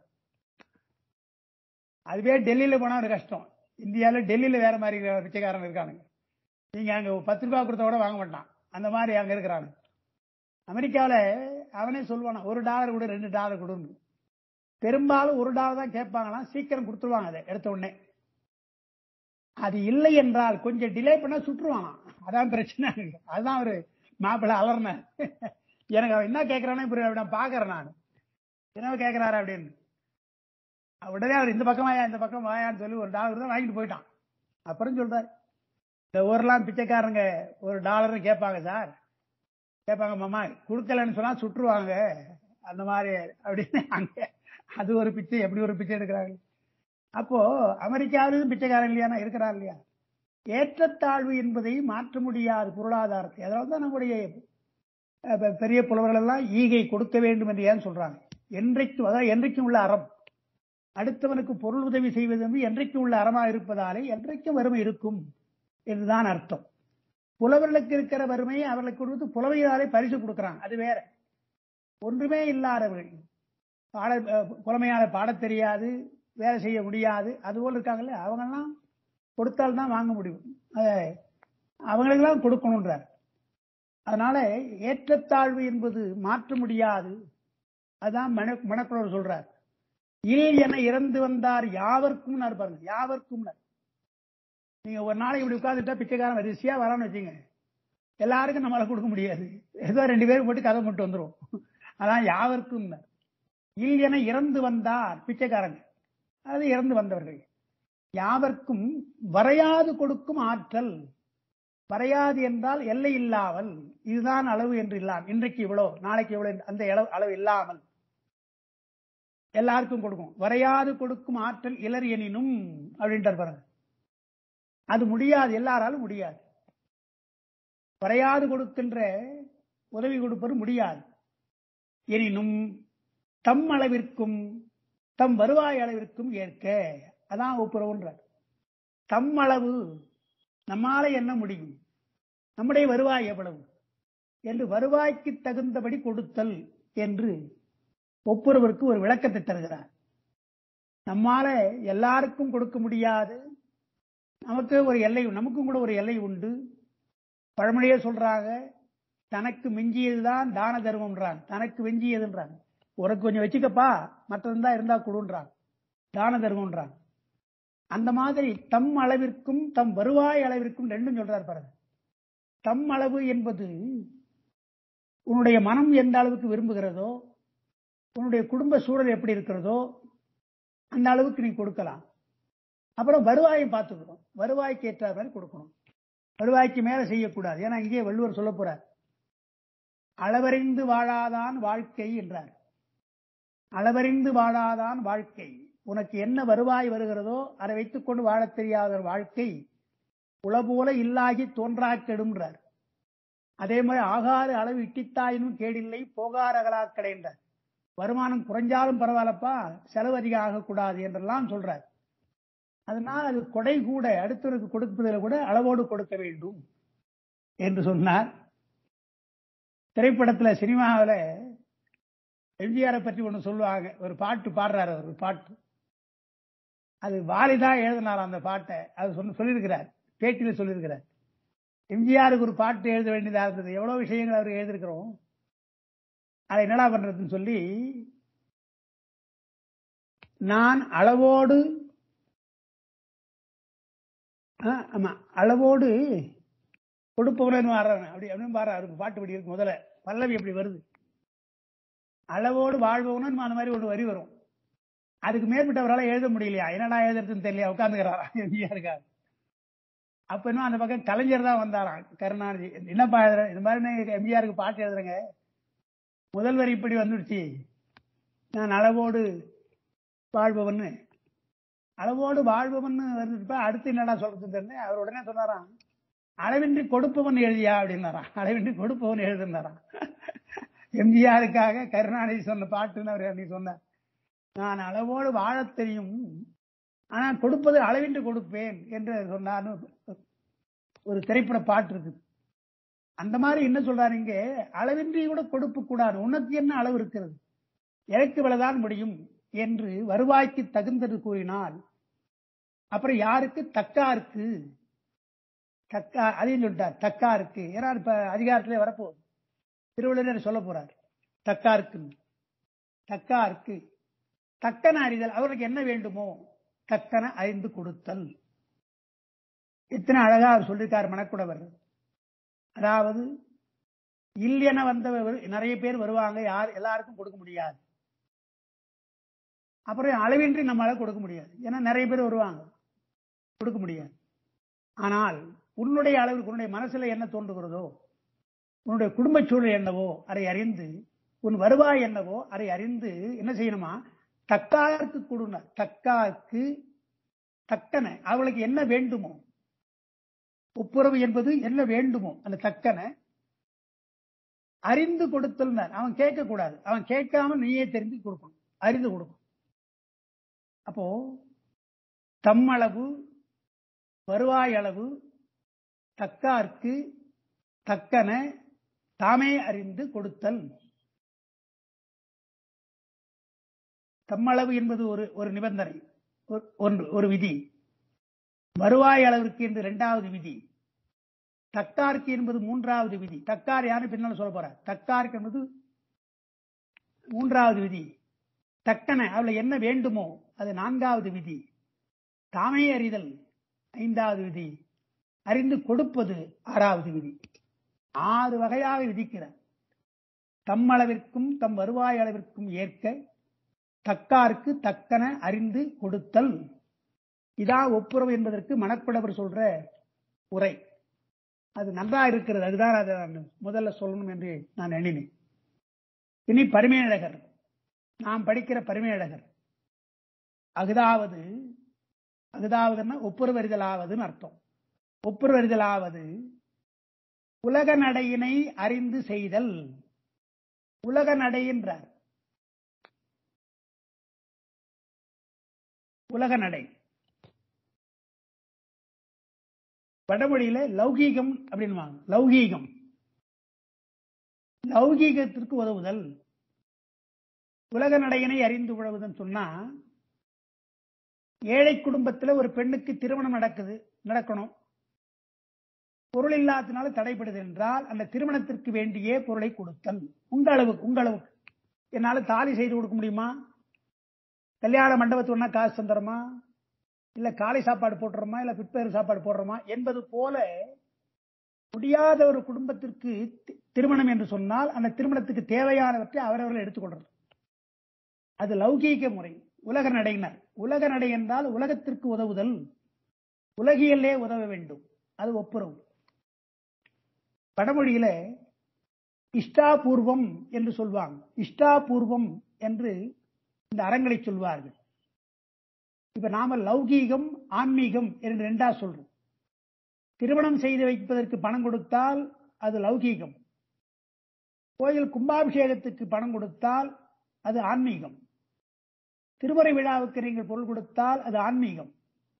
அதுவே டெல்லியில போனா ஒரு கஷ்டம். இந்தியாவில் டெல்லியில வேற மாதிரி பிச்சைக்காரன் இருக்கானுங்க. நீங்க அங்க $10 கொடுத்த கூட வாங்க மாட்டான், அந்த மாதிரி அங்க இருக்கிறாங்க. அமெரிக்காவில் அவனே சொல்லுவானா, $1 கொடு, $2 கொடுன்னு. பெரும்பாலும் $1 தான் கேட்பாங்களாம், சீக்கிரம் கொடுத்துருவாங்க அதை எடுத்த உடனே. அது இல்லை என்றால் கொஞ்சம் டிலே பண்ணா சுற்றுவானா, அதான் பிரச்சனை. அதுதான் ஒரு மாப்பிள்ளை அலர்ன. எனக்கு அவன் என்ன கேட்கறானே புரியல, பாக்குறேன் நான் என்ன கேட்கிறாரு அப்படின்னு. உடனே அவர் இந்த பக்கம் வாயான்னு சொல்லி $1 தான் வாங்கிட்டு போயிட்டான். அப்புறம் சொல்றாரு, இந்த ஊர்லாம் பிச்சைக்காரங்க $1 கேட்பாங்க சார், கேட்பாங்க மாமா, கொடுக்கலன்னு சொன்னா சுற்றுவாங்க, அந்த மாதிரி அப்படின்னு. அங்க அது ஒரு பிச்சை, எப்படி ஒரு பிச்சை எடுக்கிறாங்க. அப்போ அமெரிக்காவிலும் பிச்சைக்காரன் இல்லையா இருக்கிறார் இல்லையா. ஏற்றத்தாழ்வு என்பதை மாற்ற முடியாது பொருளாதாரத்தை. அதனால தான் நம்முடைய பெரிய புலவர்கள் எல்லாம் ஈகை கொடுக்க வேண்டும் என்று ஏன் சொல்றாங்க. என்றைக்கும் உள்ள அறம், அடுத்தவனுக்கு பொருள் உதவி செய்வது என்று என்றைக்கும் உள்ள அறமா இருப்பதாலே என்றைக்கும் வறுமை இருக்கும் என்றுதான் அர்த்தம். புலவர்களுக்கு இருக்கிற வறுமையை அவர்களுக்கு கொடுத்து புலவையாலே பரிசு கொடுக்கிறாங்க, அது வேற. ஒன்றுமே இல்லாதவர்கள், புலமையால பாடத் தெரியாது, வேலை செய்ய முடியாது, அதுபோல் இருக்காங்கல்ல, அவங்கெல்லாம் கொடுத்தால்தான் வாங்க முடியும், அவங்களுக்கெல்லாம் கொடுக்கணும்ன்றார். அதனால ஏற்றத்தாழ்வு என்பது மாற்ற முடியாது. அதான் மணக்குளர் சொல்றார், இல் என இறந்து வந்தார் யாவர்க்கும் பாருங்க, யாவர்க்கும். நீங்க ஒரு நாளைக்கு இப்படி உட்கார்ந்துட்டா பிச்சைக்காரன் வரிசையா வரான்னு வச்சுங்க, எல்லாருக்கும் நம்மளால கொடுக்க முடியாது, ஏதோ 2 பேரும் போட்டு கதை மட்டும் வந்துடும். அதான் யாவர்க்கும். இல் என இறந்து வந்தார் பிச்சைக்காரங்க, அது இறந்து வந்தவர்கள். யாவர்க்கும் வரையாது கொடுக்கும் ஆற்றல். வரையாது என்றால் எல்லை இல்லாமல், இதுதான் அளவு என்று இல்லாமல், இன்றைக்கு இவ்வளோ நாளைக்கு இவ்வளோ அந்த அளவு இல்லாமல் எல்லாருக்கும் கொடுக்கும். வரையாது கொடுக்கும் ஆற்றல் இலர் எனினும் அப்படின்ட்டு பாருங்க. அது முடியாது, எல்லாராலும் முடியாது. வரையாது கொடுக்கின்ற உதவி கொடுப்பது முடியாது. எனினும் தம் அளவிற்கும் தம் வருவாய் அளவிற்கும் ஏற்க, அதான் ஒப்புரவுன்றார். தம் அளவு, நம்மால என்ன முடியும், நம்முடைய வருவாய் எவ்வளவு என்று வருவாய்க்கு தகுந்தபடி கொடுத்தல் என்று ஒப்புரவிற்கு ஒரு விளக்கத்தை தருகிறார். நம்மால எல்லாருக்கும் கொடுக்க முடியாது, நமக்கு ஒரு எல்லை, நமக்கும் கூட ஒரு எல்லை உண்டு. பழமொழியே சொல்றாங்க, தனக்கு மிஞ்சியதுதான் தான தர்மம்ன்றாங்க. தனக்கு மிஞ்சியதுன்றாங்க. உனக்கு கொஞ்சம் வச்சுக்கப்பா, மற்றதா இருந்தா கொடுன்றாங்க. தான தர்மம்ன்றாங்க. அந்த மாதிரி தம் அளவிற்கும் தம் வருவாய் அளவிற்கும் ரெண்டும் சொல்றார் பாருங்க. தம் அளவு என்பது உன்னுடைய மனம் எந்த அளவுக்கு விரும்புகிறதோ, உன்னுடைய குடும்ப சூழல் எப்படி இருக்கிறதோ அந்த அளவுக்கு நீ கொடுக்கலாம். அப்புறம் வருவாயை பார்த்துக்கணும். வருவாய்க்கு ஏற்ற மாதிரி கொடுக்கணும். வருவாய்க்கு மேல செய்யக்கூடாது. ஏன்னா இங்கே வள்ளுவர் சொல்ல போறார், அளவறிந்து வாழாதான் வாழ்க்கை என்றார். அளவறிந்து வாழாதான் வாழ்க்கை. உனக்கு என்ன வருவாய் வருகிறதோ அதை வைத்துக் கொண்டு வாழத் தெரியாத வாழ்க்கை உளபோல இல்லாகி தோன்றா கெடும்ன்றார். அதே மாதிரி ஆகாறு அளவு இட்டித்தாயினும் கேடில்லை போகார் அகலாக்கடை என்றார். வருமானம் குறைஞ்சாலும் பரவாயில்லப்பா, செலவு அதிகம் ஆகக்கூடாது என்றெல்லாம் சொல்றார். அதனால் அது கொடை கூட அடுத்தவருக்கு கொடுப்பதில் கூட அளவோடு கொடுக்க வேண்டும் என்று சொன்னார். திரைப்படத்தில் சினிமாவில் எம்ஜிஆரை பற்றி ஒன்று சொல்லுவாங்க. ஒரு பாட்டு பாடுறாரு. ஒரு பாட்டு அது வாலிதான் எழுதினார். அந்த பாட்டை அது சொல்லியிருக்கிறார், பேட்டியில் சொல்லியிருக்கிறார். எம்ஜிஆருக்கு ஒரு பாட்டு எழுத வேண்டியதாக இருந்தது. எவ்வளவு விஷயங்கள் அவர் எழுதியிருக்கிறோம், அதை என்னடா பண்றதுன்னு சொல்லி, நான் அளவோடு அளவோடு கொடுப்பவன் அப்படி அப்படின்னு பாரு. அவருக்கு பாட்டு படி இருக்கு. முதல்ல பல்லவி எப்படி வருது, அளவோடு வாழ்பவனும் அந்த மாதிரி ஒரு வரி வரும். அதுக்கு மேற்பட்டவரால் எழுத முடியலையா, என்னடா எழுதுறதுன்னு தெரியல, உட்காந்துக்கிறாரா எம்ஜிஆருக்காக. அப்ப இன்னும் அந்த பக்கம் கலைஞர் தான் வந்தாராம், கருணாநிதி. என்னப்பா எழுதுற, இது மாதிரி எம்ஜிஆருக்கு பாட்டு எழுதுறேங்க, முதல் வரி இப்படி வந்துடுச்சு, நான் அளவோடு வாழ்பவன். அளவோடு வாழ்பவன் வந்துட்டு அடுத்து என்னடா சொல்றது தெரியல. அவர் உடனே சொன்னாராம், அளவின்றி கொடுப்பவன் எழுதியா அப்படின்னாராம். அளவின்றி கொடுப்பவன் எழுதுனாராம். எம்ஜிஆருக்காக கருணாநிதி சொன்ன பாட்டுன்னு அவர் அன்னைக்கு சொன்னார். நான் அளவோடு வாழத் தெரியும், ஆனால் கொடுப்பது அளவின்றி கொடுப்பேன் என்று சொன்னார்னு ஒரு திரைப்பட பாட்டு இருக்கு. அந்த மாதிரி என்ன சொல்றாரு இங்கே, அளவின்றி கூட கொடுப்பு கூடாது, உனக்கு என்ன அளவு இருக்கிறது, எனக்கு இவ்வளவுதான் முடியும் என்று வருவாய்க்கு தகுந்தது கூறினால், அப்புறம் யாருக்கு, தக்காருக்கு, தக்கா அதையும் சொல்லிட்டார். தக்காருக்கு, ஏன்னா இப்ப அதிகாரத்திலே வரப்போகுது, திருவள்ளுவர் சொல்ல போறார். தக்காருக்கு, தக்காருக்கு தக்கன அறிதல், அவருக்கு என்ன வேண்டுமோ தக்கன அறிந்து கொடுத்தல். எத்தனை அழகா அவர் சொல்லியிருக்கார் மணக்குடவர். அதாவது இல்லையென வந்தவர் நிறைய பேர் வருவாங்க, யார் எல்லாருக்கும் கொடுக்க முடியாது. அப்புறம் அளவின்றி நம்மளால கொடுக்க முடியாது, ஏன்னா நிறைய பேர் வருவாங்க, கொடுக்க முடியாது. ஆனால் உன்னுடைய அளவுக்கு, உன்னுடைய மனசுல என்ன தோன்றுகிறதோ, உன்னுடைய குடும்ப சூழல் என்னவோ அதை அறிந்து, உன் வருவாய் என்னவோ அதை அறிந்து என்ன செய்யணுமா, தக்காருக்கு கொடுங்க. தக்காருக்கு தக்கன, அவளுக்கு என்ன வேண்டுமோ, ஒப்புரவு என்பது என்ன வேண்டுமோ அந்த தக்கன அறிந்து கொடுத்தல். அவன் கேட்க கூடாது, அவன் கேட்காம நீயே தெரிந்து கொடுக்கணும், அறிந்து கொடுக்கணும். அப்போ தம்மளவு வருவாய் அளவு தக்காருக்கு தக்கன தாமே அறிந்து கொடுத்தல். தம்மளவு என்பது ஒரு நிபந்தனை, ஒரு விதி. வருவாய் அளவிற்கு என்று இரண்டாவது விதி. தக்காருக்கு என்பது மூன்றாவது விதி. தக்கார் யாரு பின்னால் சொல்ல போற. தக்காருக்கு என்பது மூன்றாவது விதி. தக்கன அவளை என்ன வேண்டுமோ அது நான்காவது விதி. தாமே அறிதல் ஐந்தாவது விதி. அறிந்து கொடுப்பது ஆறாவது விதி. 6 வகையாக விதிக்கிறார். தம்மளவிற்கும் தம் வருவாய் அளவிற்கும் ஏற்க தக்காருக்கு தக்கன அறிந்து கொடுத்தல். இதான் ஒப்புரவு என்பதற்கு மணக்குடவர் சொல்ற உரை. அது நன்றா இருக்கிறது. அதுதான் அதை நான் முதல்ல சொல்லணும் என்று நான் எண்ணினேன். இனி பரிமேழகர், நாம் படிக்கிற பரிமேழகர், அகுதாவதுன்னா ஒப்புரவறிதலாவதுன்னு அர்த்தம். ஒப்புரவறிதலாவது உலக நடையினை அறிந்து செய்தல். உலக நடை என்றார். உலக நடை வடமொழியில லௌகீகம் அப்படின்வாங்க. லௌகீகம், லௌகீகத்திற்கு உதவுதல். உலக நடையினை அறிந்து உழவுதுன்னு சொன்னா, ஏழை குடும்பத்தில் ஒரு பெண்ணுக்கு திருமணம் நடக்கணும். பொருள் இல்லாதனால தடைப்படுது என்றால் அந்த திருமணத்திற்கு வேண்டிய பொருளை கொடுத்தல். உங்க அளவுக்கு என்னால தாலி செய்து கொடுக்க முடியுமா? கல்யாண மண்டபத்து ஒன்னா காசு தந்துடுறோமா, இல்ல காலை சாப்பாடு போட்டுறோமா, இல்ல பிற்பேறு சாப்பாடு போடுறோமா என்பது போல முடியாத ஒரு குடும்பத்திற்கு திருமணம் என்று சொன்னால் அந்த திருமணத்துக்கு தேவையானவற்றை அவரவர்கள் எடுத்துக்கொள்றது. அது லௌகீக முறை. உலக நடையினர். உலக நடை என்றால் உலகத்திற்கு உதவுதல், உலகியல்லே உதவ வேண்டும். அது ஒப்புரவு. வடமொழியில இஷ்டாபூர்வம் என்று சொல்வாங்க. இஷ்டாபூர்வம் என்று இந்த அறங்களை சொல்வார்கள். இப்ப நாம லௌகீகம் ஆன்மீகம் என்று ரெண்டா சொல்றோம். திருமணம் செய்து வைப்பதற்கு பணம் கொடுத்தால் அது லௌகீகம், கோயில் கும்பாபிஷேகத்துக்கு பணம் கொடுத்தால் அது ஆன்மீகம், திருமறை விழாவுக்கு நீங்கள் பொருள் கொடுத்தால் அது ஆன்மீகம்,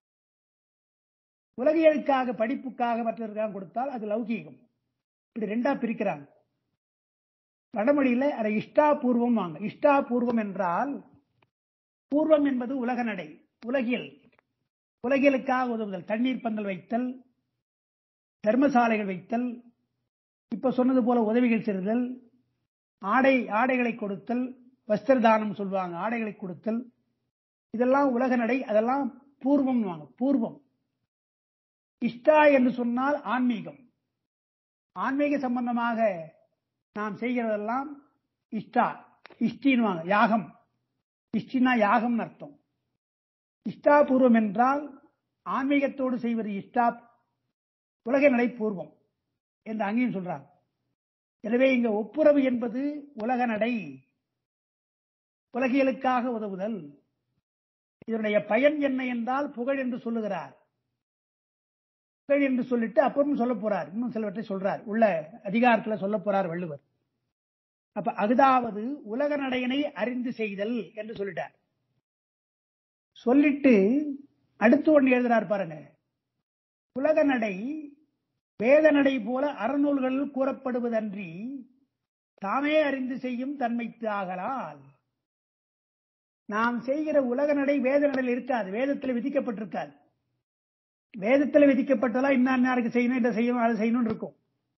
உலகியலுக்காக படிப்புக்காக மற்றவர்களுக்காக கொடுத்தால் அது லௌகீகம். இப்படி ரெண்டா பிரிக்கிறாங்க. வடமொழியில அதை இஷ்டாபூர்வம் வாங்க. இஷ்டாபூர்வம் என்றால் பூர்வம் என்பது உலக நடை, உலகியல், உலகியலுக்காக உதவுதல். தண்ணீர் பந்தல் வைத்தல், தர்மசாலைகள் வைத்தல், இப்ப சொன்னது போல உதவிகள் செய்தல், ஆடைகளை கொடுத்தல், வஸ்திர தானம் சொல்லுவாங்க, ஆடைகளை கொடுத்தல், இதெல்லாம் உலக நடை. அதெல்லாம் பூர்வம் வாங்க. பூர்வம். இஷ்டா என்று சொன்னால் ஆன்மீகம். ஆன்மீக சம்பந்தமாக நாம் செய்கிறதெல்லாம் இஷ்டா. இஷ்டின்வாங்க. யாகம். இஷ்டினா யாகம் அர்த்தம். இஷ்டாபூர்வம் என்றால் ஆன்மீகத்தோடு செய்வது இஷ்டா, உலக நடை பூர்வம் என்று அங்கேயும் சொல்றாங்க. எனவே இங்க ஒப்புரவு என்பது உலக நடை, உலகியலுக்காக உதவுதல். இதனுடைய பயன் என்ன என்றால் புகழ் என்று சொல்லுகிறார். புகழ் என்று சொல்லிட்டு அப்புறம் சொல்ல போறார், இன்னும் சிலவற்றை சொல்றார், உள்ள அதிகாரத்தில் சொல்ல போறார் வள்ளுவர். அப்ப அதாவது உலக நடையினை அறிந்து செய்தல் என்று சொல்லிட்டார். சொல்லிட்டு அடுத்து ஒன்று எழுதுறார் பாருங்க. உலக நடை வேத நடை போல அறநூல்களில் கூறப்படுவதன்றி தாமே அறிந்து செய்யும் தன்மைத்து ஆகலால். நாம் செய்கிற உலக நடை வேத நடையில் இருக்காது, வேதத்தில் விதிக்கப்பட்டிருக்காது. வேதத்தில் விதிக்கப்பட்டதெல்லாம் இன்னாருக்கு செய்யணும், இதை செய்யணும், அதை செய்யணும் இருக்கும்.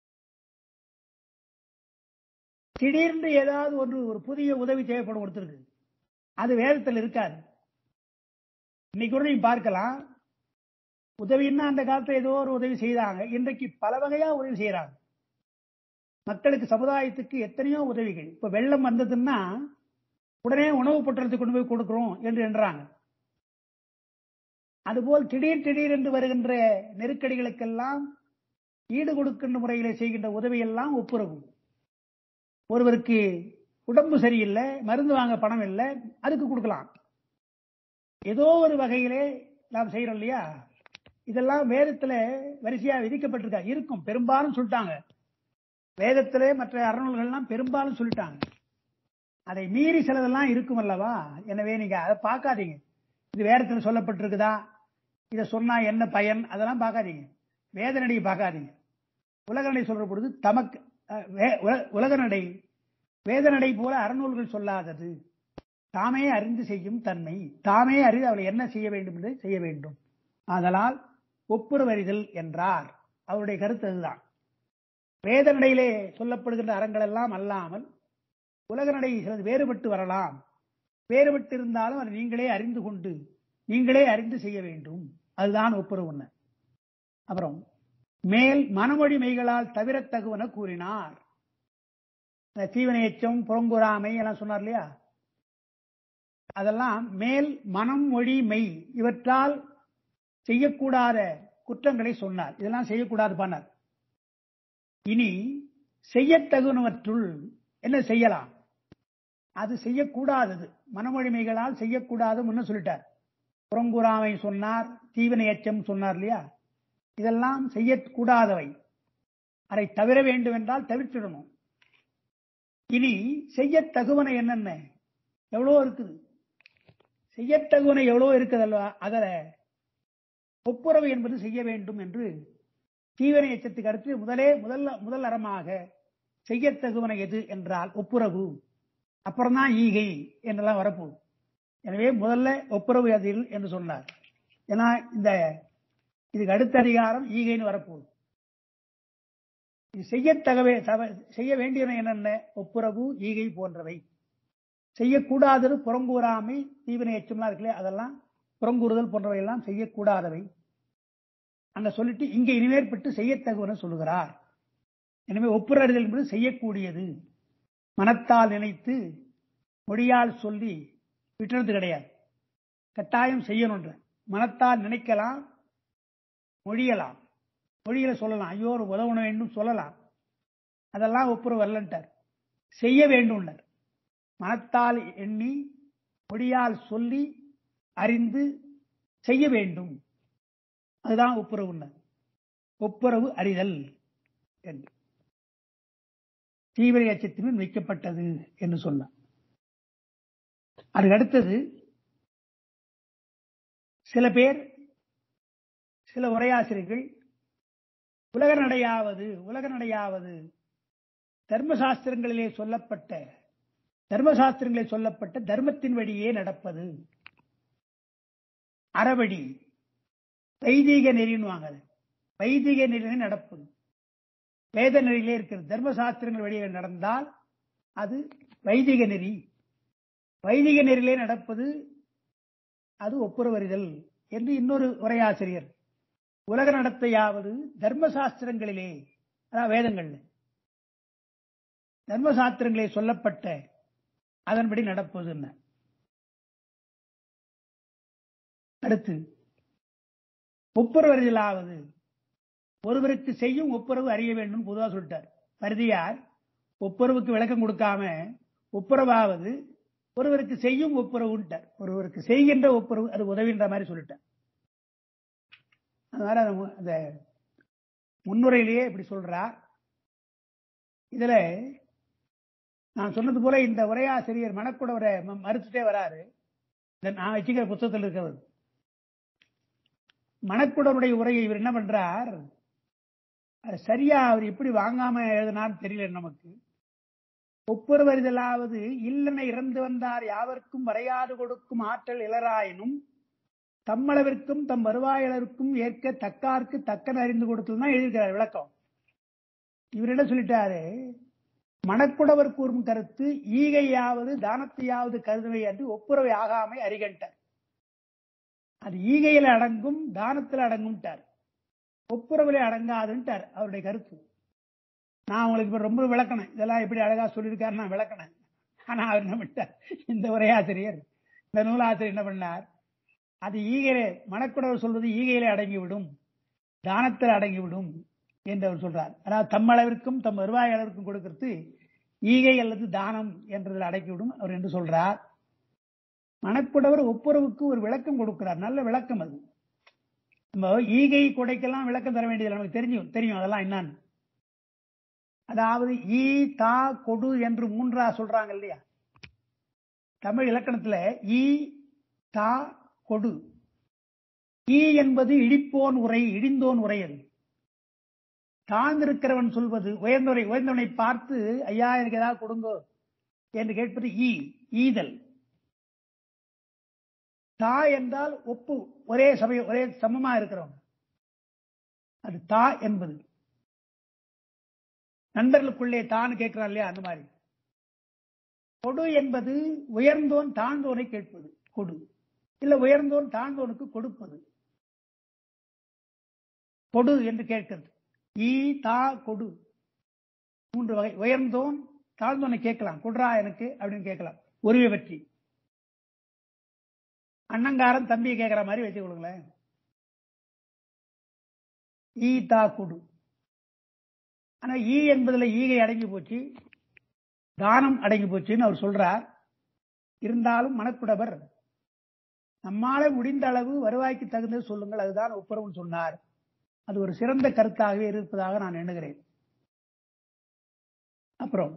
திடீர்னு ஏதாவது ஒரு புதிய உதவி தேவைப்படும் ஒருத்தருக்கு, அது வேதத்தில் இருக்காது. இன்னைக்கு கூட நீங்க பார்க்கலாம், உதவின்னா அந்த காலத்துல ஏதோ ஒரு உதவி செய்தாங்க, இன்றைக்கு பல வகையா உதவி செய்யறாங்க. மக்களுக்கு, சமுதாயத்துக்கு எத்தனையோ உதவிகள். இப்ப வெள்ளம் வந்ததுன்னா உடனே உணவு பொட்டலத்துக்கு கொண்டு போய் கொடுக்கிறோம் என்று எண்றாங்க. அதுபோல் திடீர் என்று வருகின்ற நெருக்கடிகளுக்கெல்லாம் ஈடு கொடுக்கின்ற முறையிலே செய்கின்ற உதவியெல்லாம் ஒப்புரவு. ஒருவருக்கு உடம்பு சரியில்லை, மருந்து வாங்க பணம் இல்லை, அதுக்கு கொடுக்கலாம். ஏதோ ஒரு வகையிலே நாம் செய்யறோம் இல்லையா? இதெல்லாம் வேதத்துல வரிசையா விதிக்கப்பட்டிருக்கா இருக்கும். பெரும்பாலும் சொல்லிட்டாங்க வேதத்திலே, மற்ற அறநூல்கள்லாம் பெரும்பாலும் சொல்லிட்டாங்க. அதை மீறி சிலதெல்லாம் இருக்கும் அல்லவா? எனவே நீங்க அதை பார்க்காதீங்க. இது வேதத்தில் சொல்லப்பட்டிருக்குதா, இதை சொன்னா என்ன பயன், அதெல்லாம் பார்க்காதீங்க. வேதநடையை பார்க்காதீங்க. உலகநடை சொல்ற பொழுது தமக்கு உலகநடை வேதநடை போல அறநூல்கள் சொல்லாதது. தாமே அறிந்து செய்யும் தன்மை, தாமே அறிந்து அவளை என்ன செய்ய வேண்டும் என்று செய்ய வேண்டும். ஆதலால் ஒப்புரவறிதல் என்றார். அவருடைய கருத்து அதுதான். வேதநடையிலே சொல்லப்படுகின்ற அறங்கள் எல்லாம் அல்லாமல் உலக நடை சிலது வேறுபட்டு வரலாம். வேறுபட்டு இருந்தாலும் அதை நீங்களே அறிந்து கொண்டு நீங்களே அறிந்து செய்ய வேண்டும். அதுதான் ஒப்புரவு. அப்புறம் மேல் மனமொழி மெய்களால் தவிரத்தகுவன கூறினார். தீவினை எச்சம், புறங்குறாமை எல்லாம் சொன்னார் இல்லையா? அதெல்லாம் மேல் மனம், மொழி, மெய் இவற்றால் செய்யக்கூடாத குற்றங்களை சொன்னார். இதெல்லாம் செய்யக்கூடாது பண்ணார். இனி செய்யத்தகுனவற்றுள் என்ன செய்யலாம், அது செய்யக்கூடாதது. மனமொழிமைகளால் செய்யக்கூடாது முன்ன சொல்லிட்டார். புறங்குறாமை சொன்னார், தீவினை எச்சம் சொன்னார் இல்லையா? இதெல்லாம் செய்யக்கூடாதவை. அதை தவிர வேண்டும் என்றால் தவிர்த்திடணும். இனி செய்யத்தகுவன என்னென்ன எவ்வளோ இருக்குது, செய்யத்தகுவன எவ்வளோ இருக்குதல்வா? அதில் ஒப்புரவு என்பது செய்ய வேண்டும் என்று தீவினை எச்சத்துக்கு அடுத்து முதல் அறமாக செய்யத்தகுவன எது என்றால் ஒப்புரவு. அப்புறம்தான் ஈகை என்றெல்லாம் வரப்போகுது. எனவே முதல்ல ஒப்புரவு அதில் என்று சொன்னார். ஏன்னா இதுக்கு அடுத்த அதிகாரம் ஈகைன்னு வரப்போகுது. செய்ய வேண்டியன என்னென்ன? ஒப்புரவு, ஈகை போன்றவை. செய்யக்கூடாதது புறங்கூறாமை, தீவினை எச்சம்லாம் இருக்குல்ல, அதெல்லாம் புறங்கூறுதல் போன்றவை எல்லாம் செய்யக்கூடாதவை. அங்க சொல்லிட்டு இங்க இனிமேற்பட்டு செய்யத்தகுவன சொல்லுகிறார். எனவே ஒப்புரறிதல் என்பது செய்யக்கூடியது. மனத்தால் நினைத்து மொழியால் சொல்லி விட்டுறது கிடையாது. கட்டாயம் செய்யணுன்ற. மனத்தால் நினைக்கலாம், மொழியலாம், மொழியில சொல்லலாம், ஐயோ உதவணும் வேண்டும் சொல்லலாம், அதெல்லாம் ஒப்புரவு வரலன்ட்டார். செய்ய வேண்டும். மனத்தால் எண்ணி மொழியால் சொல்லி அறிந்து செய்ய வேண்டும், அதுதான் ஒப்புரவு. ஒப்புரவு அறிதல் என்று தீவிர எச்சத்தின் வைக்கப்பட்டது என்று சொன்னார். அதுக்கு அடுத்தது சில பேர், சில உரையாசிரியர்கள் உலக நடையாவது தர்மசாஸ்திரங்களிலே சொல்லப்பட்ட தர்மத்தின் வழியே நடப்பது, அறவழி, வைதிக நெறின்னுவாங்க. வைதிக நெறியிலே நடப்பது, வேத நெறியிலே இருக்கிறது. தர்மசாஸ்திரங்கள் வழியே நடந்தால் அது வைதிக நெறி. வைதிக நெறியிலே நடப்பது அது ஒப்புரவறிதல் என்று இன்னொரு உரையாசிரியர், உலக நடத்தையாவது தர்மசாஸ்திரங்களிலே, அதாவது வேதங்கள் தர்மசாஸ்திரங்களே சொல்லப்பட்ட அதன்படி நடப்பது. அடுத்து ஒப்புரவறிதலாவது ஒருவருக்கு செய்யும் ஒப்புரவு அறிய வேண்டும் பொதுவா சொல்லிட்டார். பரிதியார் ஒப்புரவுக்கு விளக்கம் கொடுக்காம ஒப்புரவாவது ஒருவருக்கு செய்யும் ஒப்புரவுன்ட்டார். ஒருவருக்கு செய்கின்ற ஒப்புரவு அது உதவின்ற மாதிரி சொல்லிட்டார். அதனால அந்த முன்னுரையிலேயே இப்படி சொல்றார். இதுல நான் சொன்னது போல இந்த உரையாசிரியர் மனக்குடவரை மறுத்துட்டே வராரு. நான் வச்சுக்கிற புத்தகத்தில் இருக்கிறது மனக்குடருடைய உரையை இவர் என்ன பண்றார், சரியா அவர் எப்படி வாங்காம எழுதினான்னு தெரியல நமக்கு. ஒப்புரவறிதலாவது இல்லென இறந்து வந்தார் யாவர்க்கும் வரையாது கொடுக்கும் ஆற்றல் இளராயினும் தம்மளவிற்கும் தம் வருவாயலருக்கும் ஏற்க தக்கார்க்கு தக்கன அறிந்து கொடுத்ததுதான் எழுதியிருக்கிறார் விளக்கம். இவர் என்ன சொல்லிட்டாரு, மனக்குடவர் கூறும் கருத்து ஈகையாவது தானத்தையாவது கருதுவை என்று ஒப்புரவை ஆகாமை அறிகண்டார். அது ஈகையில அடங்கும், தானத்தில் அடங்கும்ட்டார், ஒப்புரவிலே அடங்காதுன்ட்டார் அவருடைய கருத்து. நான் உங்களுக்கு இப்ப ரொம்ப விளக்கணும், இதெல்லாம் எப்படி அழகா சொல்லியிருக்காரு நான் விளக்கணும். ஆனா அவர் என்ன பண்ணார், இந்த உரையாசிரியர், இந்த நூலாசிரியர் என்ன பண்ணார், அது ஈகையிலே, மனக்குடவர் சொல்வது ஈகையிலே அடங்கிவிடும், தானத்தில் அடங்கிவிடும் என்று அவர் சொல்றார். அதாவது தம்மளவிற்கும் தம் வருவாயாளருக்கும் கொடுக்கிறது ஈகை அல்லது தானம் என்றதில் அடக்கிவிடும் அவர் என்று சொல்றார். மனக்குடவர் ஒப்புரவுக்கு ஒரு விளக்கம் கொடுக்கிறார், நல்ல விளக்கம் அது. நம்ம ஈகை கொடைக்கெல்லாம் விளக்கம் தர வேண்டியது நமக்கு தெரியும் அதெல்லாம் என்னன்னு. அதாவது ஈ தா கொடு என்று மூன்றா சொல்றாங்க இல்லையா தமிழ் இலக்கணத்துல, ஈ தா கொடு. ஈ என்பது இடிப்போன் உரை, இடிந்தோன் உரை. அது தாழ்ந்திருக்கிறவன் சொல்வது உயர்ந்தவனை பார்த்து ஐயா எனக்கு ஏதாவது கொடுங்கோ என்று கேட்பது ஈதல். தா என்றால் ஒப்பு, ஒரே சமமா இருக்கிறவன், அது தா என்பது. நண்பர்களுக்குள்ளே தான் கேட்கிறான் இல்லையா, அந்த மாதிரி. கொடு என்பது உயர்ந்தோன் தாழ்ந்தோனை கேட்பது கொடு, இல்ல உயர்ந்தோன் தாழ்ந்தோனுக்கு கொடுப்பது கொடு என்று கேட்கிறது. ஈ தா கொடு மூன்று வகை. உயர்ந்தோன் தாழ்ந்தோனை கேட்கலாம், கொடுறா எனக்கு அப்படின்னு கேட்கலாம், உரிமை பற்றி. அண்ணங்காரன் தம்பியை கேட்கிற மாதிரி வச்சு கொடுங்களேன், ஈ தா கொடு. ஆனா ஈ என்பதுல ஈகை அடங்கி போச்சு, தானம் அடங்கி போச்சுன்னு அவர் சொல்றார். இருந்தாலும் மனக்குடவர் நம்மால முடிந்த அளவு வருவாய்க்கு தகுந்தது சொல்லுங்கள், அதுதான் ஒப்புரவுன்னு சொன்னார். அது ஒரு சிறந்த கருத்தாகவே இருப்பதாக நான் எண்ணுகிறேன். அப்புறம்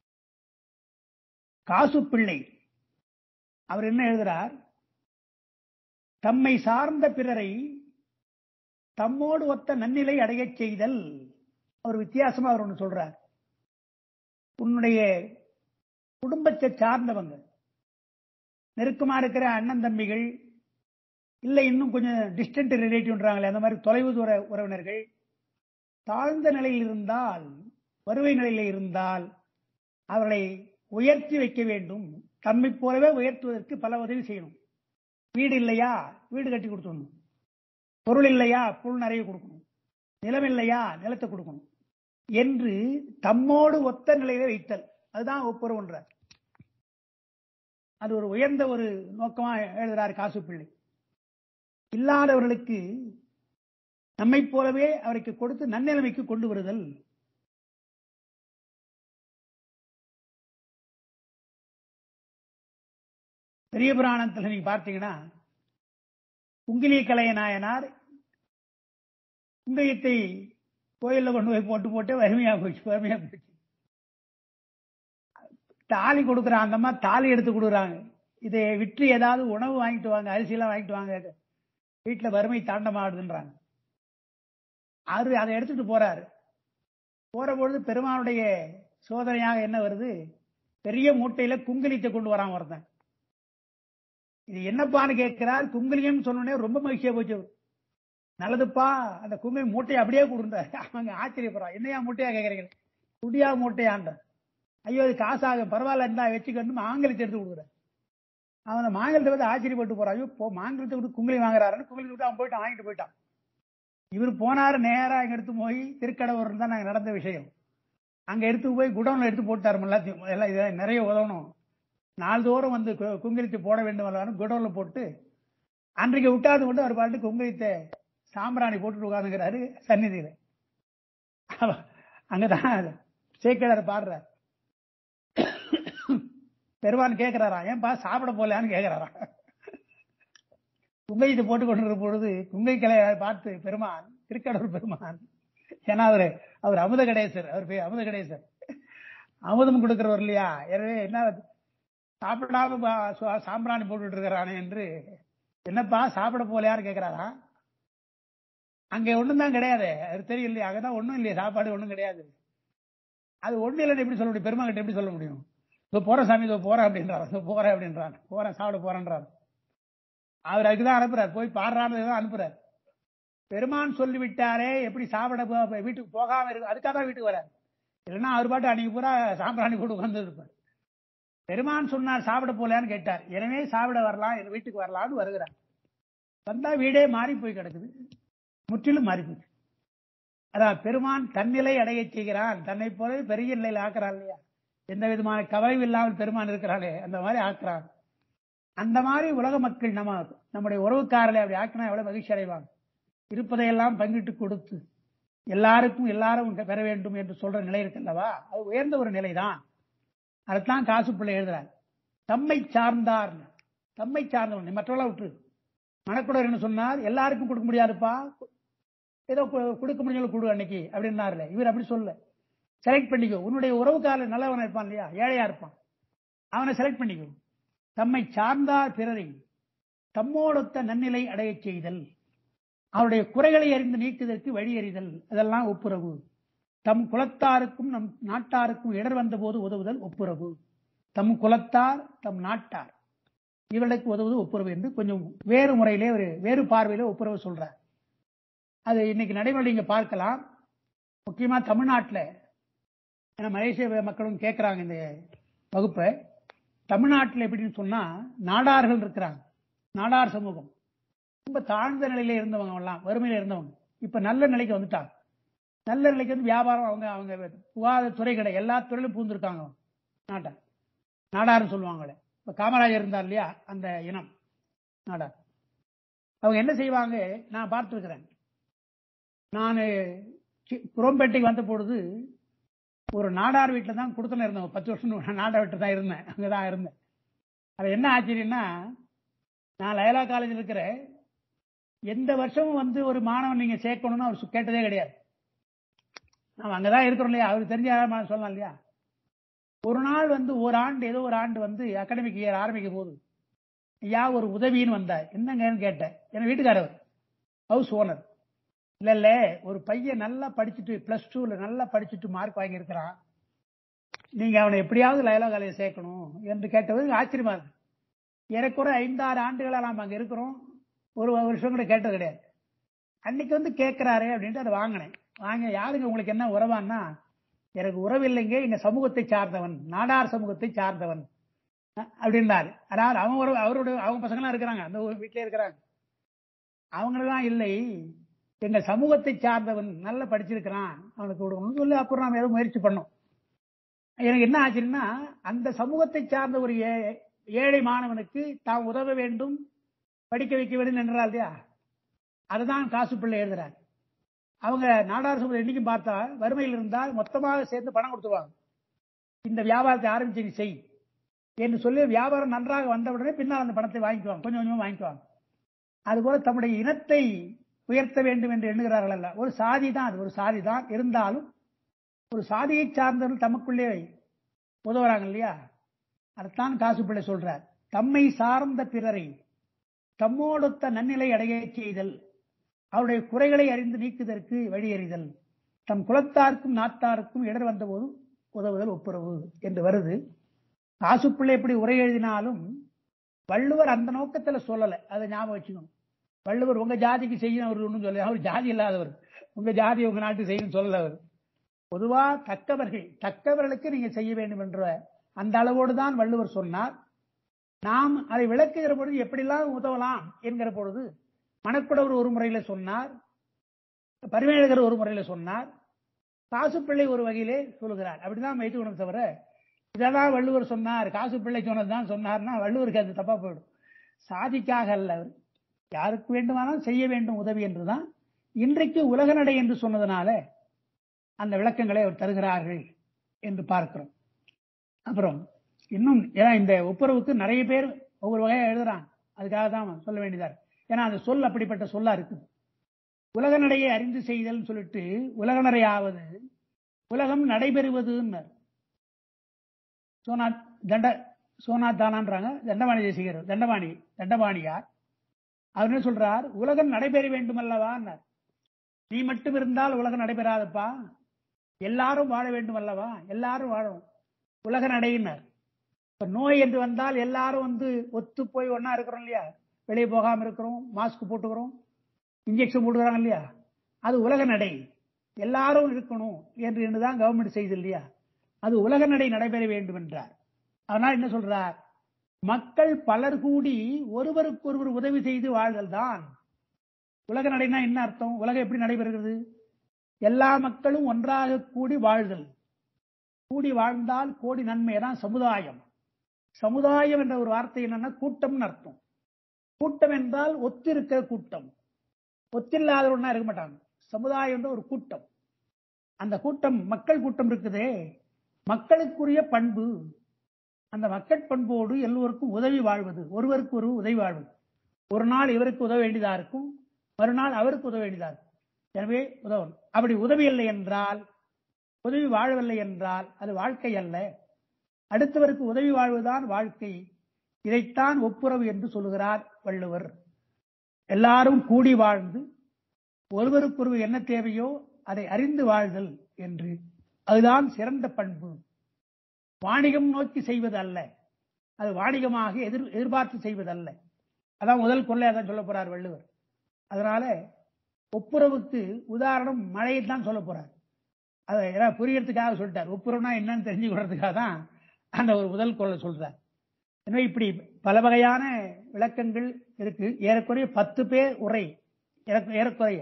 காசுப்பிள்ளை அவர் என்ன எழுதுறார், தம்மை சார்ந்த பிறரை தம்மோடு ஒத்த நன்னிலை அடையச் செய்தல். அவர் வித்தியாசமா அவர் ஒன்று சொல்றார். உன்னுடைய குடும்பத்தை சார்ந்தவங்க, நெருக்கமா இருக்கிற அண்ணன் தம்பிகள், இல்ல இன்னும் கொஞ்சம் டிஸ்டன்ட் ரிலேட்டிவ்ன்றாங்களே அந்த மாதிரி தொலைவு தூர உறவினர்கள் தாழ்ந்த நிலையில் இருந்தால் வறுமை நிலையில இருந்தால் அவர்களை உயர்த்தி வைக்க வேண்டும். தம்மை போலவே உயர்த்துவதற்கு பல உதவி செய்யணும். வீடு இல்லையா, வீடு கட்டி கொடுத்துடணும். பொருள் இல்லையா, பொருள் நிறைய கொடுக்கணும். நிலம் இல்லையா, நிலத்தை கொடுக்கணும் என்று தம்மோடு ஒத்த நிலையில வைத்தல், அதுதான் ஒப்புரவுன்றார். அது ஒரு உயர்ந்த ஒரு நோக்கமா எழுதுறார் காசுப்பிள்ளை. இல்லாதவர்களுக்கு நம்மை போலவே அவருக்கு கொடுத்து நன்னிலைமைக்கு கொண்டு வருதல். பெரிய புராணத்தில் நீங்க பார்த்தீங்கன்னா, குங்கிலி கலைய நாயனார் குங்கிலியத்தை கோயில்ல கொண்டு போய் போட்டு வறுமையா போச்சு. தாலி கொடுக்குறான், அந்த மாதிரி தாலி எடுத்து கொடுக்குறாங்க. இதை விற்று ஏதாவது உணவு வாங்கிட்டு வாங்க, அரிசியெல்லாம் வாங்கிட்டு வாங்க, வீட்டுல வறுமை தாண்டமாடுதுன்றாங்க. அவரு அதை எடுத்துட்டு போறாரு. போற பொழுது பெருமானுடைய சோதனையாக என்ன வருது, பெரிய மூட்டையில குங்கிலியத்தை கொண்டு வரான் ஒருத்தன். இது என்னப்பான்னு கேட்கிறார். குங்கிலியம் சொன்னோடனே ரொம்ப மகிழ்ச்சியா போச்சு. நல்லதுப்பா, அந்த குங்கிலி மூட்டையை அப்படியே கொடுங்க. அவங்க ஆச்சரியப்படுறான், என்னையா மூட்டையா கேட்கறீங்க, குடியா மூட்டையான்ற. ஐயோ அது காசாகும், பரவாயில்ல இருந்தா வச்சுக்கணும், மாங்கலத்தை எடுத்து கொடுக்குற. அவன் மாங்கலத்தை வந்து ஆச்சரியப்பட்டு போறான். ஐயோ மாங்கலத்தை விட்டு குங்கிலி வாங்குறாருன்னு குங்கிலி விட்டு அவன் போயிட்டான், வாங்கிட்டு போயிட்டான். இவர் போனாரு நேரா இங்க எடுத்து போய் திருக்கடவுர் தான் நாங்க நடந்த விஷயம். அங்க எடுத்து போய் குடோன்ல எடுத்து போட்டாரு. எல்லாத்தையும் எல்லாம் இதை நிறைய உதவணும், நாள்தோறும் வந்து குங்கிலித்து போட வேண்டும், குடோன்ல போட்டு அன்றைக்கு விட்டாது கொண்டு அவர் பாட்டு குங்கிலித்தை சாம்பிராணி போட்டுட்டு உட்காந்துங்கிறாரு சந்நிதியில. அங்கதான் சேக்கிழார் பாடுறார். பெருமான் கேட்கிறாரா, ஏன்பா சாப்பிட போலான்னு கேட்கிறாரா. குங்கையத்தை போட்டு கொண்டிருக்கிற பொழுது குங்கை கலையை பார்த்து பெருமான், திருக்கடவுர் பெருமான், ஏன்னா அவர் அமுத கணேசர், அவர் பேர் அமுத கணேசர், அமுதம் கொடுக்கிறவர் இல்லையா. எனவே என்ன சாப்பிடாம சாம்பிராணி போட்டுட்டு இருக்கிறானே என்று, என்னப்பா சாப்பிட போலையான்னு கேட்கிறாரா. அங்க ஒண்ணும் தான் கிடையாது, அது தெரியும் இல்லையா, அங்கதான் ஒண்ணும் இல்லையா, சாப்பாடு ஒண்ணும் கிடையாது. அது ஒண்ணு இல்லைன்னு எப்படி சொல்ல முடியும், பெருமாள் கிட்ட எப்படி சொல்ல முடியும். இதோ போற சாமி, இதோ போறேன் அப்படின்றாரு, போறேன் அப்படின்றான், போறேன் சாப்பிட போறேன்றாரு. அவர் அதுக்குதான் அனுப்புறார், போய் பாடுறான்னு அனுப்புறார். பெருமான் சொல்லிவிட்டாரே, எப்படி சாப்பிட வீட்டுக்கு போகாம இருக்கு, அதுக்காக தான் வீட்டுக்கு வரார். இல்லைன்னா அவர் பாட்டு அன்னைக்கு பூரா சாம்பிராணி போட்டு உட்கார்ந்து இருப்பார். பெருமான் சொன்னார் சாப்பிட போலான்னு கேட்டார், எனவே சாப்பிட வரலாம், என் வீட்டுக்கு வரலான்னு வருகிறார். வந்தா வீடே மாறி போய் கிடக்குது, முற்றிலும் மாறி போச்சு. அதான் பெருமான் தன்னிலை அடைய செய்கிறான், தன்னை போல பெரிய நிலையில் ஆக்குறான் இல்லையா. எந்த விதமான கவலையும் இல்லாமல் பெருமான் இருக்கிறானே அந்த மாதிரி ஆக்குறான். அந்த மாதிரி உலக மக்கள் நம்முடைய உறவுக்காரர்களை அப்படி ஆக்கினா எவ்வளவு மகிழ்ச்சி அடைவாங்க. இருப்பதையெல்லாம் பங்கிட்டு கொடுத்து எல்லாருக்கும் எல்லாரும் பெற வேண்டும் என்று சொல்ற நிலை இருக்குல்லவா, அது உயர்ந்த ஒரு நிலைதான். அதுதான் காசுப்பிள்ளை எழுதுறார். தம்மை சார்ந்தார், தம்மை சார்ந்தவன் மற்றவர்கள விட்டு. மணக்குடர் என்ன சொன்னார், எல்லாருக்கும் கொடுக்க முடியாதுப்பா, ஏதோ கொடுக்க முடியும் கொடு அன்னைக்கு அப்படின்னாருல. இவர் அப்படி சொல்ல, செலக்ட் பண்ணிக்கோ, உன்னுடைய உறவுக்காரர் நல்லவன் இருப்பான் இல்லையா, ஏழையா இருப்பான், அவனை செலக்ட் பண்ணிக்கோ. தம்மை சார்ந்தார் பிறரை தம்மோடொத்த நன்னிலை அடைய செய்தல், அவருடைய குறைகளை அறிந்து நீக்குவதற்கு வழி அறிதல், அதெல்லாம் ஒப்புரவு. தம் குலத்தாருக்கும் நம் நாட்டாருக்கும் இடர் வந்த போது உதவுதல் ஒப்புரவு. தம் குலத்தார் தம் நாட்டார் இவர்களுக்கு உதவுவது ஒப்புரவு என்று கொஞ்சம் வேறு முறையிலே வேறு பார்வையில ஒப்புரவு சொல்றார். அது இன்னைக்கு நடைமுறை நீங்க பார்க்கலாம். முக்கியமா தமிழ்நாட்டில், ஏன்னா மலேசிய மக்களும் கேட்கிறாங்க இந்த வகுப்பை. தமிழ்நாட்டில் எப்படின்னு சொன்னா, நாடார்கள் இருக்கிறாங்க, நாடார் சமூகம் ரொம்ப தாழ்ந்த நிலையில இருந்தவங்க எல்லாம், வறுமையில இருந்தவங்க இப்ப நல்ல நிலைக்கு வந்துட்டாங்க. நல்ல நிலைக்கு வந்து வியாபாரம், அவங்க புகாத துறை கடை எல்லா துறையிலும் பூந்துருக்காங்க. நாடார்னு சொல்லுவாங்களே, இப்ப காமராஜர் இருந்தார் இல்லையா, அந்த இனம் நாடார். அவங்க என்ன செய்வாங்க, நான் பார்த்திருக்கிறேன். நான் குரோம்பேட்டைக்கு வந்த பொழுது ஒரு நாடார் வீட்டில் தான் கொடுத்தன இருந்தவங்க. 10 வருஷம் நாடார் வீட்டில் தான் இருந்தேன், அங்கதான் இருந்தேன். அது என்ன ஆச்சரியம்னா, நான் லயலா காலேஜில் இருக்கிற எந்த வருஷமும் வந்து ஒரு மாணவன் நீங்க சேர்க்கணும்னு அவர் கேட்டதே கிடையாது. நம்ம அங்கதான் இருக்கிறோம் இல்லையா, அவருக்கு தெரிஞ்ச சொல்லலாம் இல்லையா. ஒரு நாள் வந்து ஏதோ ஒரு ஆண்டு வந்து அகாடமிக் இயர் ஆரம்பிக்கும் போது, ஐயா ஒரு உதவின்னு வந்தார். என்னங்கன்னு கேட்டேன். என் வீட்டுக்காரர் ஹவுஸ் ஓனர். இல்ல ஒரு பையன் நல்லா படிச்சுட்டு +2 நல்லா படிச்சுட்டு மார்க் வாங்கி இருக்கிறான், நீங்க அவனை எப்படியாவது லயலா காலேஜ் சேர்க்கணும் என்று கேட்டது ஆச்சரியமா இருக்கு. எனக்கு ஒரு 5-6 ஆண்டுகளா நாம் அங்க இருக்கிறோம், ஒரு வருஷம் கூட கேட்டது கிடையாது. அன்னைக்கு வந்து கேட்கிறாரு அப்படின்ட்டு அதை வாங்கினேன். வாங்க, யாருங்க உங்களுக்கு என்ன உறவான்னா, எனக்கு உறவு இல்லைங்க, எங்க சமூகத்தை சார்ந்தவன், நாடார் சமூகத்தை சார்ந்தவன் அப்படின்னாரு. அதாவது அவங்க பசங்களாம் இருக்கிறாங்க, அந்த வீட்டிலே இருக்கிறாங்க. அவங்களதான் இல்லை, எங்க சமூகத்தை சார்ந்தவன், நல்லா படிச்சிருக்கிறான், அவனுக்கு கொடுக்கணும்னு சொல்லி அப்புறம் நாம ஏதோ முயற்சி பண்ணோம். எனக்கு என்ன ஆச்சுன்னா, அந்த சமூகத்தை சார்ந்த ஒரு ஏழை மாணவனுக்கு தாம் உதவ வேண்டும், படிக்க வைக்க வேண்டும் என்றால் இல்லையா, அதுதான் காசுப்பிள்ளை எழுதுறார். அவங்க நாடார் சமூகம் என்னைக்கும் பார்த்தா வறுமையில் இருந்தால் மொத்தமாக சேர்ந்து பணம் கொடுத்துருவாங்க. இந்த வியாபாரத்தை ஆரம்பிச்சு நீ செய் என்று சொல்லி வியாபாரம் நன்றாக வந்தவுடனே பின்னால் அந்த பணத்தை வாங்கிக்குவாங்க, கொஞ்சம் கொஞ்சமா வாங்கிக்குவாங்க. அதுபோல தம்முடைய இனத்தை உயர்த்த வேண்டும் என்று எண்ணுகிறார்கள் அல்ல. ஒரு சாதி தான், அது ஒரு சாதி தான், இருந்தாலும் ஒரு சாதியை சார்ந்தவர்கள் தமக்குள்ளே உதவுறாங்க இல்லையா, அதுதான் காசுப்பிள்ளை சொல்றார். தம்மை சார்ந்த பிறரை தம்மோடொத்த நன்னிலை அடைய செய்தல், அவருடைய குறைகளை அறிந்து நீக்குதற்கு வழியறிதல், தம் குலத்தாருக்கும் நாட்டாருக்கும் இடர் வந்த போது உதவுதல் ஒப்புரவு என்று வருது. காசுப்பிள்ளை எப்படி உரை எழுதினாலும் வள்ளுவர் அந்த நோக்கத்துல சொல்லல, அதை ஞாபகம் வச்சுக்கணும். வள்ளுவர் உங்க ஜாதிக்கு செய்யணும் அவர் ஒன்றும் சொல்ல, அவர் ஜாதி இல்லாதவர், உங்க ஜாதி உங்க நாட்டுக்கு செய்யணும் சொல்லல. அவர் பொதுவா தக்கவர்களுக்கு நீங்க செய்ய வேண்டும் என்ற அந்த அளவோடு தான் வள்ளுவர் சொன்னார். நாம் அதை விளக்குகிற பொழுது எப்படிலாம் உதவலாம் என்கிற பொழுது மணக்குடவர் ஒரு முறையில சொன்னார், பரிமேலழகர் ஒரு முறையில சொன்னார், காசுப்பிள்ளை ஒரு வகையிலே சொல்லுகிறார். அப்படிதான் வைத்துக்கணும். தவிர இதெல்லாம் வள்ளுவர் சொன்னார், காசுப்பிள்ளை சொன்னதுதான் சொன்னார்னா வள்ளுவருக்கு அது தப்பா போயிடும். சாதிக்காக அல்ல, அவர் யாருக்கு வேண்டுமானால் செய்ய வேண்டும் உதவி என்றுதான் இன்றைக்கு உலக நடை என்று சொன்னதுனால அந்த விளக்கங்களை அவர் தருகிறார்கள் என்று பார்க்கிறோம். அப்புறம் இன்னும் இந்த ஒப்புரவுக்கு நிறைய பேர் ஒவ்வொரு வகையா எழுதுறாங்க, அதுக்காக தான் சொல்ல வேண்டியதா இருக்கு. ஏன்னா அந்த சொல் அப்படிப்பட்ட சொல்லா இருக்குது. உலக நடையை அறிந்து செய்தல் சொல்லிட்டு உலக நடையாவது உலகம் நடைபெறுவதுன்னு சோனாத் தானான்றாங்க. தண்டபாணி தேசிகர், தண்டபாணியார் அவர் என்ன சொல்றார், உலகம் நடைபெற வேண்டும் அல்லவா, நீ மட்டும் இருந்தால் உலகம் நடைபெறாதப்பா, எல்லாரும் வாழ வேண்டும் அல்லவா, எல்லாரும் வாழும் உலக நடையினர். நோய் என்று வந்தால் எல்லாரும் ஒத்து போய் ஒன்னா இருக்கிறோம் இல்லையா, வெளியே போகாம இருக்கிறோம், மாஸ்க் போட்டுக்கிறோம், இன்ஜெக்ஷன் போட்டுக்கிறாங்க இல்லையா, அது உலக நடை, எல்லாரும் இருக்கணும் என்றுதான் கவர்மெண்ட் செய்து இல்லையா, அது உலக நடை நடைபெற வேண்டும் என்றார். அதனால் என்ன சொல்றார், மக்கள் பலர் கூடி ஒருவருக்கு ஒருவர் உதவி செய்து வாழ்தல் தான் உலக நடைனா. என்ன அர்த்தம், உலகம் எப்படி நடைபெறுகிறது, எல்லா மக்களும் ஒன்றாக கூடி வாழ்தல், கூடி வாழ்ந்தால் கோடி நன்மைதான் சமுதாயம். சமுதாயம் என்ற ஒரு வார்த்தை என்னன்னா கூட்டம் அர்த்தம். கூட்டம் என்றால் ஒத்திருக்கிற கூட்டம், ஒத்தில்லாதவனா இருக்க மாட்டாங்க. சமுதாயம் என்ற ஒரு கூட்டம், அந்த கூட்டம் மக்கள் கூட்டம் இருக்குதே, மக்களுக்குரிய பண்பு, அந்த மக்கள் பண்போடு எல்லோருக்கும் உதவி வாழ்வது, ஒருவருக்கு ஒரு உதவி வாழ்வது. ஒரு நாள் இவருக்கு உதவ வேண்டியதா இருக்கும், மறுநாள் அவருக்கு உதவ வேண்டியதா இருக்கும். எனவே உதவணும். அப்படி உதவி இல்லை என்றால், உதவி வாழவில்லை என்றால் அது வாழ்க்கை அல்ல. அடுத்தவருக்கு உதவி வாழ்வதுதான் வாழ்க்கை. இதைத்தான் ஒப்புரவு என்று சொல்லுகிறார் வள்ளுவர். எல்லாரும் கூடி வாழ்ந்து ஒருவருக்கொருவர் என்ன தேவையோ அதை அறிந்து வாழ்தல் என்று, அதுதான் சிறந்த பண்பு. வாணிகம் நோக்கி செய்வது அல்ல, அது வாணிகமாக எதிர்பார்த்து செய்வதல்ல. அதான் முதல் கொள்ளை, அதான் சொல்ல போறார் வள்ளுவர். அதனால ஒப்புரவுக்கு உதாரணம் மழையை தான் சொல்ல போறார். அதை புரியறதுக்காக சொல்லிட்டார். ஒப்புரவுனா என்னன்னு தெரிஞ்சு கொள்றதுக்காக தான் அந்த ஒரு முதல் கொள்ளை சொல்றார். எனவே இப்படி பல வகையான விளக்கங்கள் இருக்கு. ஏறக்குறைய 10 பேர் உரை, ஏறக்குறைய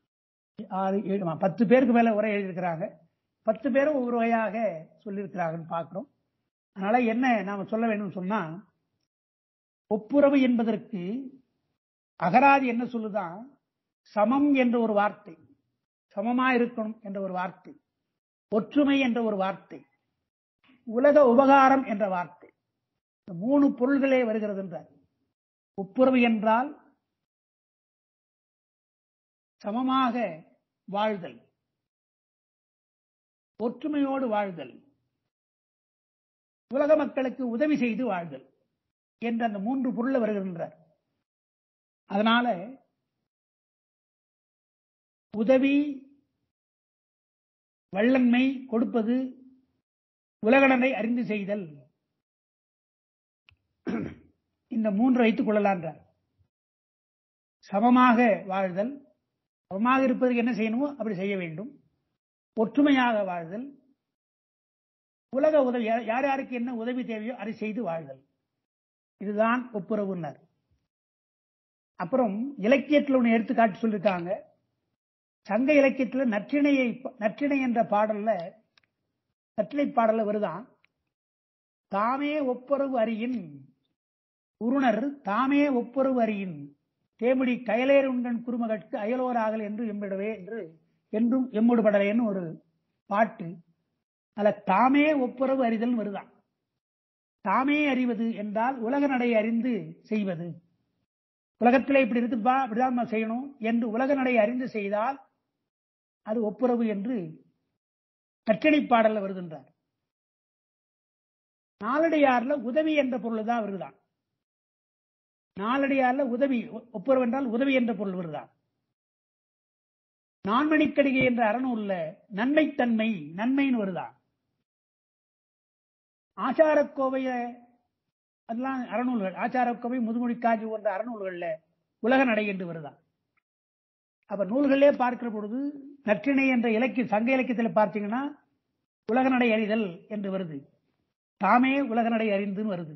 10 பேருக்கு மேல உரை எழுதியிருக்கிறாங்க. 10 பேரும் ஒவ்வொரு வகையாக சொல்லியிருக்கிறாங்கன்னு பார்க்கிறோம். அதனால என்ன நாம சொல்ல வேண்டும் சொன்னா, ஒப்புரவு என்பதற்கு அகராதி என்ன சொல்லுதான், சமம் என்ற ஒரு வார்த்தை, சமமா இருக்கணும் என்ற ஒரு வார்த்தை, ஒற்றுமை என்ற ஒரு வார்த்தை, உலக உபகாரம் என்ற வார்த்தை, 3 பொருள்களே வருகிறது என்றார். ஒப்புரவு என்றால் சமமாக வாழ்தல், ஒற்றுமையோடு வாழ்தல், உலக மக்களுக்கு உதவி செய்து வாழ்தல் என்ற அந்த 3 பொருள் வருகின்றார். அதனால உதவி, வள்ளன்மை, கொடுப்பது, உலகநடை அறிந்து செய்தல், இந்த 3 வைத்துக் கொள்ளலான்றார். சமமாக வாழ்தல், சமமாக இருப்பதற்கு என்ன செய்யணுமோ அப்படி செய்ய வேண்டும். ஒற்றுமையாக வாழ்தல், உலக உதவி யார் யாருக்கு என்ன உதவி தேவையோ அதை செய்து வாழ்தல், இதுதான் ஒப்புரவுன்னார். அப்புறம் இலக்கியத்தில் ஒன்று எடுத்துக்காட்டு சொல்லியிருக்காங்க. சங்க இலக்கியத்தில் நற்றிணை என்ற பாடல்ல, கட்டளை பாடல்ல வருதான், தாமே ஒப்புரவு அறியின் உருணர் தாமே ஒப்புரவு அறியின் தேமுடி கயலேருண்டன் குறுமகற்கு அயலோராகல் என்று எம்பிடவே என்று என்றும் எம்முடு படலேன்னு ஒரு பாட்டு. அதுல தாமே ஒப்புரவு அறிதல் வருதான். தாமே அறிவது என்றால் உலக நடை அறிந்து செய்வது. உலகத்திலே இப்படி இருக்குப்பா, அப்படிதான் நம்ம செய்யணும் என்று உலக நடை அறிந்து செய்தால் அது ஒப்புரவு என்று கட்டளை பாடல்ல வருகின்றார். நாலடியார்ல உதவி என்ற பொருள் தான் வருதான். நாலடியார்ல உதவி, ஒப்புரவு என்றால் உதவி என்ற பொருள் வருதான். நான்மணிக்கடிகை என்ற அறநூல்ல நன்மைத்தன்மை, நன்மைன்னு வருதான். ஆச்சாரக்கோவைய அதெல்லாம் அறநூல்கள், ஆச்சாரக்கோவை, முதுமொழி காஞ்சி போன்ற அறநூல்கள்ல உலக நடை என்று வருதான். அப்ப நூல்களே பார்க்கிற பொழுது நற்றிணை என்ற சங்க இலக்கியத்தில் பார்த்தீங்கன்னா உலக நடை அறிதல் என்று வருது, தாமே உலக நடை அறிந்துன்னு வருது.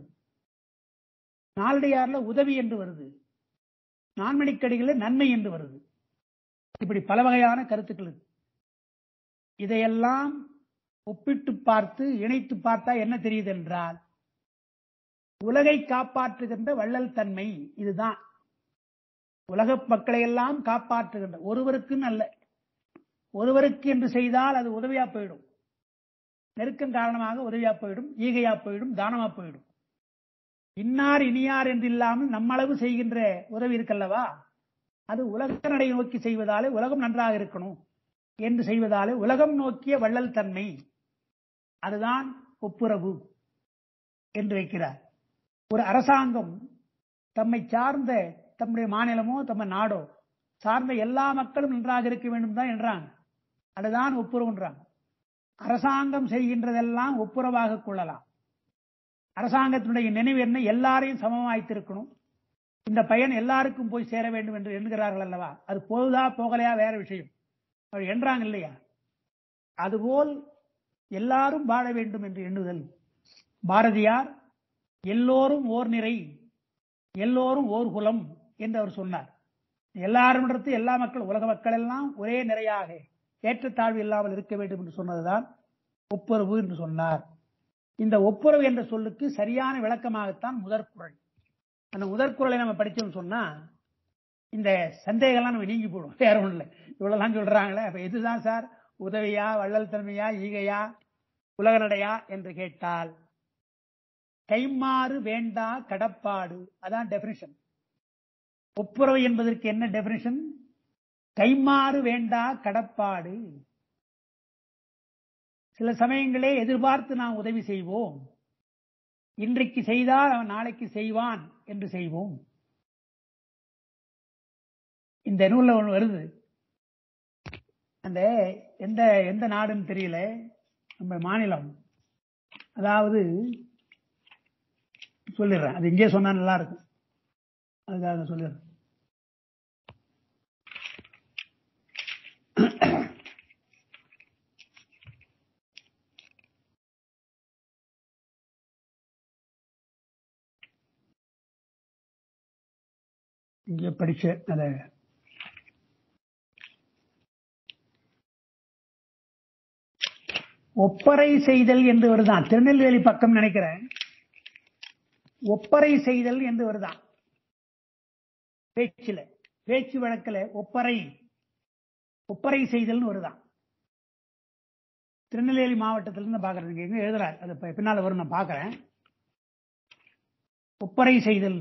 நாலடியார்ல உதவி என்று வருது, நான்மணிக்கடிகளில் நன்மை என்று வருது. இப்படி பல வகையான கருத்துக்கள். இதையெல்லாம் ஒப்பிட்டு பார்த்து இணைத்து பார்த்தா என்ன தெரியுது என்றால், உலகை காப்பாற்றுகின்ற வள்ளல் தன்மை இதுதான். உலக மக்களை எல்லாம் காப்பாற்றுகின்ற, ஒருவருக்குன்னு அல்ல, ஒருவருக்கு என்று செய்தால் அது உதவியா போயிடும், நெருக்கம் காரணமாக உதவியா போயிடும், ஈகையா போயிடும், தானமா போயிடும். இன்னார் இனியார் என்று இல்லாமல் நம்மளவு செய்கின்ற உதவி இருக்கல்லவா, அது உலக நடை நோக்கி செய்வதாலே உலகம் நன்றாக இருக்கணும் என்று செய்வதாலே உலகம் நோக்கிய வள்ளல் தன்மை, அதுதான் ஒப்புரவு என்று வைக்கிறார். ஒரு அரசாங்கம் தம்மை சார்ந்த, தம்முடைய மாநிலமோ தம்ம நாடோ சார்ந்த எல்லா மக்களும் நன்றாக இருக்க வேண்டும் தான் என்றாங்க. அதுதான் ஒப்புரவுன்றாங்க. அரசாங்கம் செய்கின்றதெல்லாம் ஒப்புரவாக கொள்ளலாம். அரசாங்கத்தினுடைய நினைவு என்ன, எல்லாரையும் சமமாய்த்திருக்கணும், இந்த பயன் எல்லாருக்கும் போய் சேர வேண்டும் என்று எண்ணுகிறார்கள் அல்லவா. அது போகுதா போகலையா வேற விஷயம், அவர் என்றாங்க இல்லையா. அதுபோல் எல்லாரும் வாழ வேண்டும் என்று எண்ணுதல். பாரதியார் எல்லோரும் ஓர் நிறை, எல்லோரும் ஓர் குலம் என்று அவர் சொன்னார். எல்லாரும் எல்லா மக்கள், உலக மக்கள் எல்லாம் ஒரே நிறையாக ஏற்றத்தாழ்வு இல்லாமல் இருக்க வேண்டும் என்று சொன்னதுதான் ஒப்புரவு என்று சொன்னார். இந்த ஒப்புரவு என்ற சொல்லுக்கு சரியான விளக்கமாகத்தான் முதற்குறள். அந்த முதற்குறளை நம்ம படிச்சோம்னு சொன்னா இந்த சந்தேகம்லாம் நம்ம நீங்கி போடும். வேற ஒண்ணு இல்லை, இவ்வளவுதான் சொல்றாங்களே, அப்ப எதுதான் சார் உதவியா, வள்ளல் தன்மையா, ஈகையா, உலக நடையா என்று கேட்டால் கைமாறு வேண்டா கடப்பாடு, அதான் டெபினிஷன். ஒப்புரவு என்பதற்கு என்ன டெபினிஷன்? கைமாறு வேண்டா கடப்பாடு. சில சமயங்களே எதிர்பார்த்து நாம் உதவி செய்வோம், இன்றைக்கு செய்தால் அவன் நாளைக்கு செய்வான் என்று செய்வோம். இந்த நூல்ல ஒன்று வருது, அந்த எந்த நாடுன்னு தெரியல, நம்ம மாநிலம், அதாவது சொல்லிடுறேன், அது இங்கே சொன்னா நல்லா இருக்கும், அதுக்காக சொல்லிடுறேன். இங்கே படிச்ச அத ஒப்பறை செய்தல் என்று வருதான். திருநெல்வேலி பக்கம் நினைக்கிறேன், ஒப்பறை செய்தல் என்று வருதான். பேச்சு வழக்கில் ஒப்பறை செய்தல் வருதான். திருநெல்வேலி மாவட்டத்திலிருந்து பாக்குறது, எங்க எழுதுறாரு, அது பின்னால வரும், நான் பாக்குறேன். ஒப்பறை செய்தல்,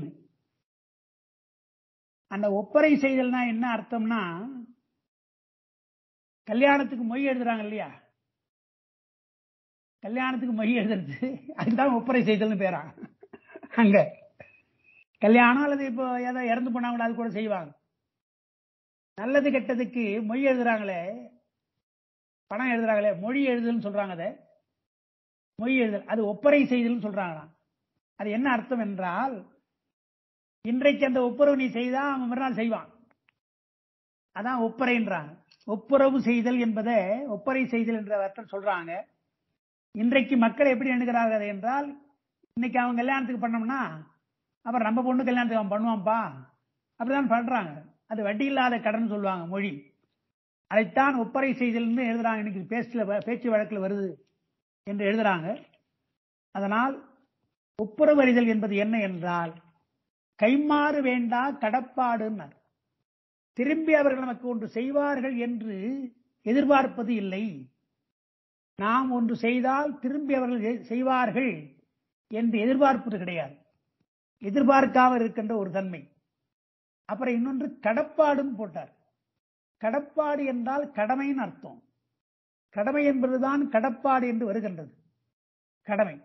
அந்த ஒப்பறை செய்தல்னா என்ன அர்த்தம்னா, கல்யாணத்துக்கு மொய் எழுதுறாங்க இல்லையா, கல்யாணத்துக்கு மொய் எழுதுறது, அதுதான் ஒப்பறை செய்தல்னு பேரா. அங்க கல்யாணம் அல்லது இப்போ ஏதாவது இறந்து போனாங்களோ அது கூட செய்வாங்க. நல்லது கெட்டதுக்கு மொய் எழுதுறாங்களே, பணம் எழுதுறாங்களே, மொழி எழுதுன்னு சொல்றாங்க. அதை மொய் எழுதல், அது ஒப்பறை செய்தல் சொல்றாங்களாம். அது என்ன அர்த்தம் என்றால், இன்றைக்கு அந்த ஒப்புரவு நீ செய்தா அவன் மறுநாள் செய்வான், அதான் ஒப்பறைன்றாங்க. ஒப்புரவு செய்தல் என்பதை ஒப்பறை செய்தல் என்ற அர்த்தம் சொல்றாங்க. இன்றைக்கு மக்கள் எப்படி எண்ணுகிறார்கள் என்றால், இன்னைக்கு அவன் கல்யாணத்துக்கு பண்ணோம்னா அப்புறம் நம்ம பொண்ணு கல்யாணத்துக்கு அவன் பண்ணுவான்ப்பா, அப்படிதான் பண்றாங்க. அது வட்டி இல்லாத கடன் சொல்லுவாங்க மொழி. அதைத்தான் ஒப்பறை செய்தல் எழுதுறாங்க. இன்னைக்கு பேச்சு வழக்கில் வருது என்று எழுதுறாங்க. அதனால் ஒப்புரவு அறிதல் என்பது என்ன என்றால், கைமாறு வேண்டா கடப்பாடுன்னார். திரும்பி அவர்கள் நமக்கு ஒன்று செய்வார்கள் என்று எதிர்பார்ப்பது இல்லை. நாம் ஒன்று செய்தால் திரும்பி அவர்கள் செய்வார்கள் என்று எதிர்பார்ப்பது கிடையாது. எதிர்பார்க்காமல் இருக்கின்ற ஒரு தன்மை. அப்புறம் இன்னொன்று கடப்பாடுன்னு போட்டார். கடப்பாடு என்றால் கடமைன்னு அர்த்தம். கடமை என்பதுதான் கடப்பாடு என்று வருகின்றது. கடமை.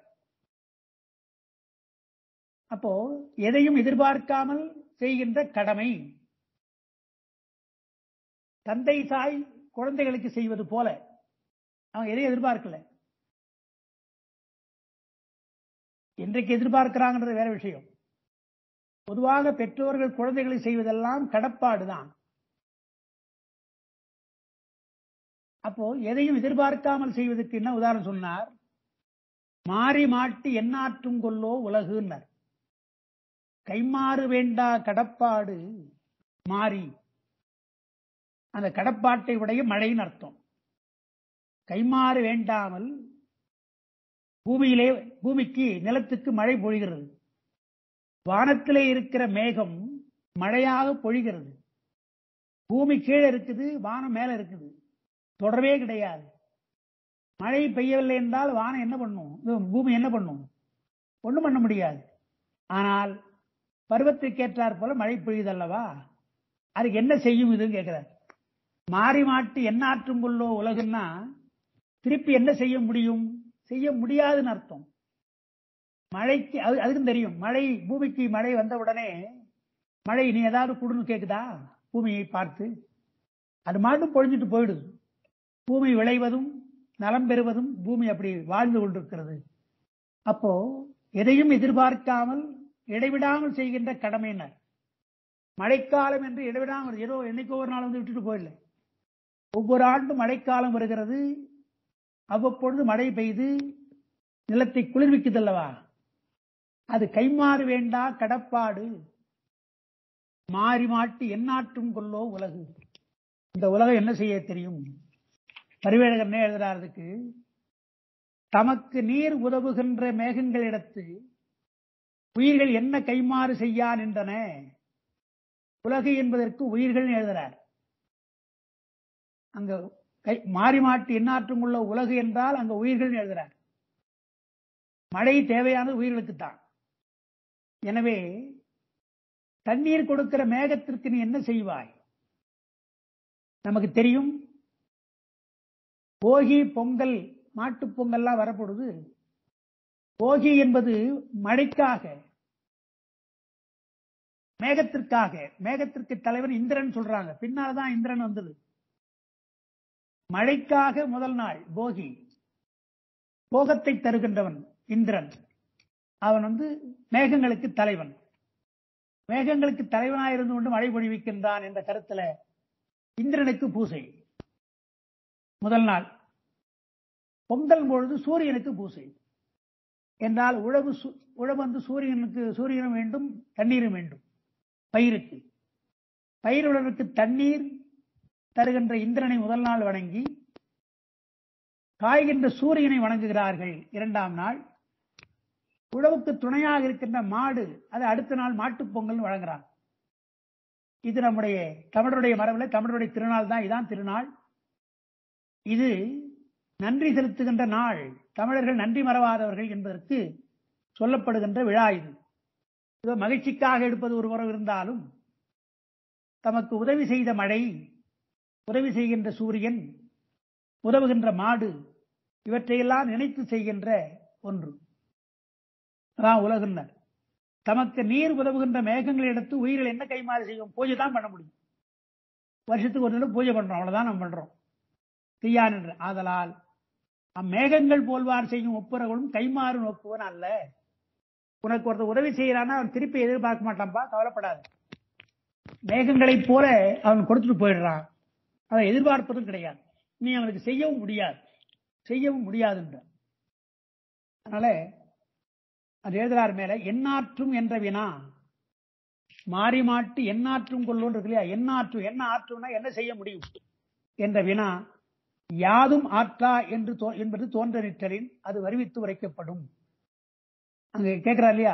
அப்போ எதையும் எதிர்பார்க்காமல் செய்கின்ற கடமை. தந்தை தாய் குழந்தைகளுக்கு செய்வது போல அவங்க எதையும் எதிர்பார்க்கல. இன்றைக்கு எதிர்பார்க்கிறாங்கன்றது வேற விஷயம். பொதுவாக பெற்றோர்கள் குழந்தைகளை செய்வதெல்லாம் கடப்பாடுதான். அப்போ எதையும் எதிர்பார்க்காமல் செய்வதற்கு என்ன உதாரணம் சொன்னார்? மாறி மாட்டி எண்ணாற்றும் கொல்லோ உலகுன்னார். கைமாறு வேண்டா கடப்பாடு மாறி. அந்த கடப்பாட்டை உடைய மழையின் அர்த்தம். கைமாறு வேண்டாமல் பூமிக்கு நிலத்துக்கு மழை பொழிகிறது. வானத்திலே இருக்கிற மேகம் மழையாக பொழிகிறது. பூமி கீழே இருக்குது, வானம் மேல இருக்குது, தொடரவே கிடையாது. மழை பெய்யவில்லை என்றால் வானம் என்ன பண்ணும்? பூமி என்ன பண்ணும்? ஒண்ணும் பண்ண முடியாது. ஆனால் பருவத்திற்கு ஏற்றாற் போல மழை பொழியுதல்லவா, அதுக்கு என்ன செய்யும் இதுன்னு கேட்கிறார். மாறி மாட்டி எண்ணாற்றும் கொள்ளோ உலகுன்னா திருப்பி என்ன செய்ய முடியும்? செய்ய முடியாதுன்னு அர்த்தம். மழைக்கு அதுக்கும் தெரியும். மழை பூமிக்கு மழை வந்தவுடனே மழை நீ ஏதாவது குடுன்னு கேக்குதா? பூமியை பார்த்து அது மாட்டும் பொழிஞ்சிட்டு போயிடுது. பூமி விளைவதும் நலம் பெறுவதும் பூமி அப்படி வாழ்ந்து கொண்டிருக்கிறது. அப்போ எதையும் எதிர்பார்க்காமல் இடைவிடாமல் செய்கின்ற கடமையினர். மழைக்காலம் என்று இடைவிடாமல் ஏதோ என்னைக்கோ ஒரு நாள் வந்து விட்டுட்டு போயிடல. ஒவ்வொரு ஆண்டும் மழைக்காலம் வருகிறது. அவ்வப்பொழுது மழை பெய்து நிலத்தை குளிர்விக்குதல்லவா, அது கைமாறு வேண்டா கடப்பாடு மாறி மாட்டி எண்ணாற்றும் கொள்ளோ உலகு. இந்த உலகம் என்ன செய்ய தெரியும்? பரிவேடகர் எழுதுறாருக்கு, தமக்கு நீர் உதவுகின்ற மேகங்களிடத்து உயிர்கள் என்ன கைமாறு செய்யா நின்றன. உலகு என்பதற்கு உயிர்கள் எழுதுறார். அங்க மாறி மாட்டி எண்ணாற்றும் உள்ள உலகு என்றால் அங்க உயிர்கள் எழுதுறார். மழை தேவையானது உயிர்களுக்குத்தான். எனவே தண்ணீர் கொடுக்கிற மேகத்திற்கு நீ என்ன செய்வாய்? நமக்கு தெரியும், போகி பொங்கல் மாட்டுப் பொங்கல்லாம் வரப்படுது. போகி என்பது மழைக்காக, மேகத்திற்காக. மேகத்திற்கு தலைவன் இந்திரன் சொல்றாங்க. பின்னால்தான் இந்திரன் வந்தது. மழைக்காக முதல் நாள் போகி. போகத்தை தருகின்றவன் இந்திரன். அவன் மேகங்களுக்கு தலைவன். மேகங்களுக்கு தலைவனாயிருந்து கொண்டு மழை பொழிவிக்கின்றான் என்ற கருத்துல இந்திரனுக்கு பூசை முதல் நாள். பொங்கல் பொழுது சூரியனுக்கு பூசை என்றால் உழவு சூரியனும் வேண்டும், தண்ணீரும் வேண்டும். பயிருக்கு பயிருடனுக்கு தண்ணீர் தருகின்ற இந்திரனை முதல் நாள் வணங்கி காய்கின்ற சூரியனை வணங்குகிறார்கள். இரண்டாம் நாள் உழவுக்கு துணையாக இருக்கின்ற மாடு, அது அடுத்த நாள் மாட்டுப் பொங்கல் வழங்குகிறார். இது நம்முடைய தமிழருடைய மரபில் தமிழருடைய திருநாள் தான். இதான் திருநாள். இது நன்றி செலுத்துகின்ற நாள். தமிழர்கள் நன்றி மறவாதவர்கள் என்பதற்கு சொல்லப்படுகின்ற விழா இது. இதோ மகிழ்ச்சிக்காக எடுப்பது ஒரு உறவு இருந்தாலும், தமக்கு உதவி செய்த மழை, உதவி செய்கின்ற சூரியன், உதவுகின்ற மாடு, இவற்றையெல்லாம் நினைத்து செய்கின்ற ஒன்று. அதான் உலகினர். தமக்கு நீர் உதவுகின்ற மேகங்களை எடுத்து உயிர்கள் என்ன கைமாறு செய்யும்? பூஜை தான் பண்ண முடியும். வருஷத்துக்கு ஒரு தடவை பூஜை பண்றோம், அவ்வளவுதான் நம்ம பண்றோம். செய்யான் என்று. ஆதலால் அம்மேகங்கள் போல்வார் செய்யும் ஒப்புரவுகளும் கைமாறு நோக்குவன் அல்ல. உனக்கு ஒருத்தர் உதவி செய்யறான்னா அவன் திருப்பி எதிர்பார்க்க மாட்டான்பா, கவலைப்படாது. மேகங்களைப் போல அவன் கொடுத்துட்டு போயிடுறான். அதை எதிர்பார்ப்பதும் கிடையாது. நீ அவனுக்கு செய்யவும் முடியாது, செய்யவும் முடியாது. அதனால அது எழுதுறார் மேல, எண்ணாற்றும் என்ற வினா மாறி மாட்டு எண்ணாற்றும் கொள்ளோன்னு இருக்கு இல்லையா? எண்ணாற்றும், என்ன ஆற்றும்னா என்ன செய்ய முடியும் என்ற வினா யாதும் ஆற்றா என்று என்பது தோன்ற நிற்றலின் அது வருவித்து உரைக்கப்படும். அங்க கேட்கிறார் இல்லையா,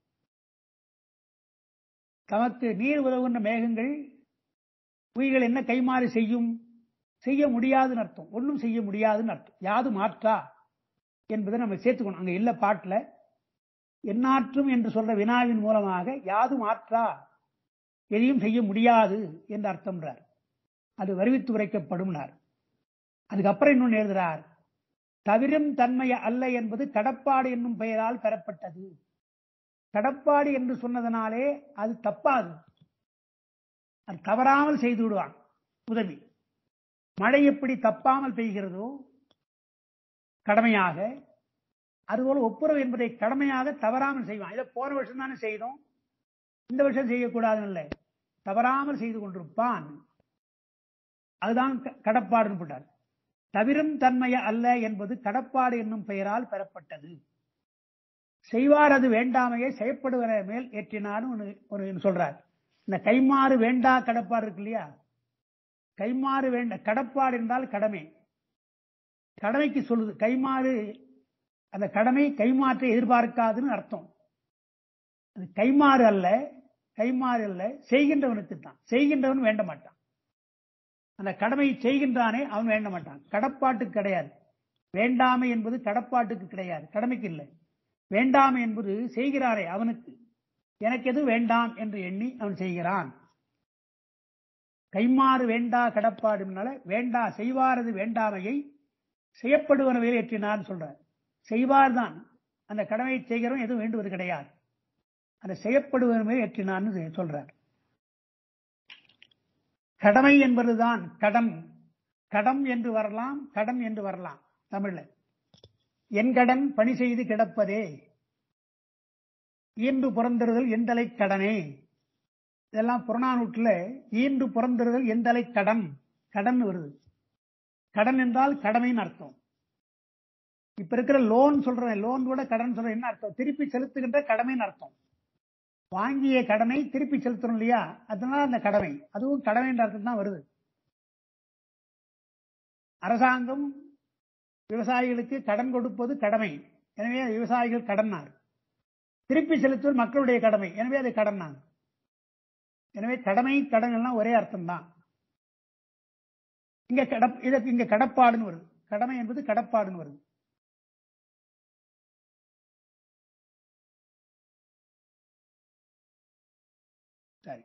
தமக்கு நீர் உதவுகின்ற மேகங்கள் உயிர்கள் என்ன கைமாறு செய்யும்? செய்ய முடியாதுன்னு அர்த்தம், ஒன்றும் செய்ய முடியாதுன்னு அர்த்தம். யாதும் ஆற்றா என்பதை நம்ம சேர்த்துக்கணும். அங்க இல்ல பாட்டுல எண்ணாற்றும் என்று சொல்ற வினாவின் மூலமாக யாதும் ஆற்றா, எதையும் செய்ய முடியாது என்று அர்த்தம்ன்றார். அது வருவித்து உரைக்கப்படும். அதுக்கப்புறம் இன்னொன்னு எழுதுறார், தவிரும் தன்மை அல்ல என்பது கடப்பாடு என்னும் பெயரால் பெறப்பட்டது. கடப்பாடு என்று சொன்னதனாலே அது தப்பாது, அது தவறாமல் செய்து விடுவான் உதவி. மழை எப்படி தப்பாமல் பெய்கிறதோ கடமையாக, அதுபோல ஒப்புரவு என்பதை கடமையாக தவறாமல் செய்வான். இதை போன வருஷம் தானே செய்தோம், இந்த வருஷம் செய்யக்கூடாதுன்னு இல்லை, தவறாமல் செய்து கொண்டிருப்பான். அதுதான் கடப்பாடுன்னு போட்டார். தவிரும் தன்மைய அல்ல என்பது கடப்பாடு என்னும் பெயரால் பெறப்பட்டது. செய்வார் அது வேண்டாமையை செய்யப்படுவர மேல் ஏற்றினான்னு சொல்றார். இந்த கைமாறு வேண்டா கடப்பாடு இருக்கு இல்லையா, கைமாறு வேண்ட கடப்பாடு என்றால் கடமை, கடமைக்கு சொல்லுது. கைமாறு, அந்த கடமை கைமாற்றை எதிர்பார்க்காதுன்னு அர்த்தம். அது கைமாறு அல்ல, கைமாறு அல்ல, செய்கின்றவனுக்கு தான். செய்கின்றவன் வேண்ட மாட்டான். அந்த கடமையை செய்கின்றானே அவன் வேண்ட மாட்டான். கடப்பாட்டுக்கு கிடையாது. வேண்டாமை என்பது கடப்பாட்டுக்கு கிடையாது, கடமைக்கு இல்லை. வேண்டாமை என்பது செய்கிறாரே அவனுக்கு, எனக்கு எது வேண்டாம் என்று எண்ணி அவன் செய்கிறான். கைமாறு வேண்டா கடப்பாடுனால வேண்டா, செய்வாரது வேண்டாமையை செய்யப்படுவனவையில் ஏற்றினார் சொல்றார். செய்வார் தான், அந்த கடமையை செய்கிறவன் எதுவும் வேண்டுவது கிடையாது, அந்த செய்யப்படுவனவையில் ஏற்றினான்னு சொல்றார். கடமை என்பதுதான் கடம். கடம் என்று வரலாம், கடன் என்று வரலாம் தமிழ்ல. என் கடன் பணி செய்து கிடப்பதே, ஈன்று புறந்தறுதல் எந்தலை கடனே. இதெல்லாம் புறநானூற்றுல ஈன்று புறந்தறுதல் எந்தலை கடன், கடன் வருது. கடன் என்றால் கடமைன்னு அர்த்தம். இப்ப இருக்கிற லோன் சொல்றேன், லோன் கூட கடன் சொல்ற என்ன அர்த்தம்? திருப்பி செலுத்துகின்ற கடமைன்னு அர்த்தம். வாங்கிய கடனை திருப்பி செலுத்தணும் இல்லையா, அதனால அந்த கடமை, அதுவும் கடமை என்ற அர்த்தம் தான் வருது. அரசாங்கம் விவசாயிகளுக்கு கடன் கொடுப்பது கடமை, எனவே விவசாயிகள் கடனார். திருப்பி செலுத்துவது மக்களுடைய கடமை, எனவே அது கடனார். எனவே கடமை கடன் எல்லாம் ஒரே அர்த்தம் தான். இங்க கடப்பாடுன்னு வருது, கடமை என்பது கடப்பாடுன்னு வருது. சரி.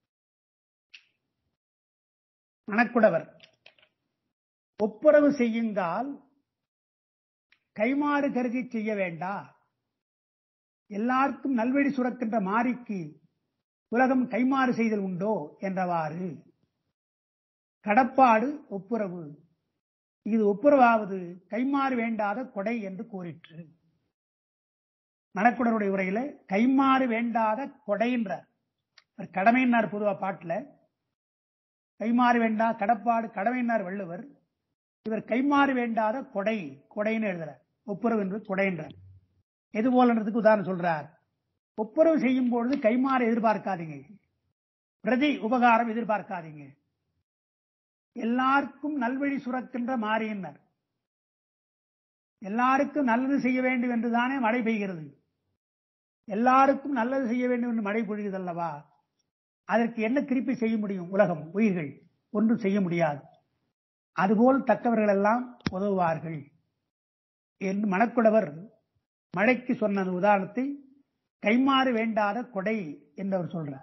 மணக்குடவர் ஒப்புரவு செய்யுங்கால் கைமாறு கருதி செய்ய வேண்டா, எல்லாருக்கும் நல்வழி சுரக்கின்ற மாறிக்கு உலகம் கைமாறு செய்தல் உண்டோ என்றவாறு கடப்பாடு ஒப்புரவு, இது ஒப்புரவாவது கைமாறு வேண்டாத கொடை என்று கூறிற்று. மணக்குடருடைய உரையில கைமாறு வேண்டாத கொடைன்றார், கடமைன்னார் பொதுவா பாட்டுல. கைமாறு வேண்டா கடப்பாடு கடமைன்னார் வள்ளுவர். இவர் கைமாறு வேண்டாத கொடை, கொடைன்னு எழுதுறார். ஒப்புரவு என்று கொடை என்றார். எது போலன்றதுக்கு உதாரணம் சொல்றார். ஒப்புரவு செய்யும் பொழுது கைமாறு எதிர்பார்க்காதீங்க, பிரதி உபகாரம் எதிர்பார்க்காதீங்க. எல்லாருக்கும் நல்வழி சுரக்கின்ற மாறியினர், எல்லாருக்கும் நல்லது செய்ய வேண்டும் என்றுதானே மழை பெய்கிறது. எல்லாருக்கும் நல்லது செய்ய வேண்டும் என்று மழை பொழிகிறது அல்லவா, அதற்கு என்ன திருப்பி செய்ய முடியும்? உலகம் உயிர்கள் ஒன்றும் செய்ய முடியாது. அதுபோல் தக்கவர்கள் எல்லாம் உதவுவார்கள் என்று மணக்குடவர் மழைக்கு சொன்ன உதாரணத்தை கைமாறு வேண்டாத கொடை என்றவர் சொல்றார்.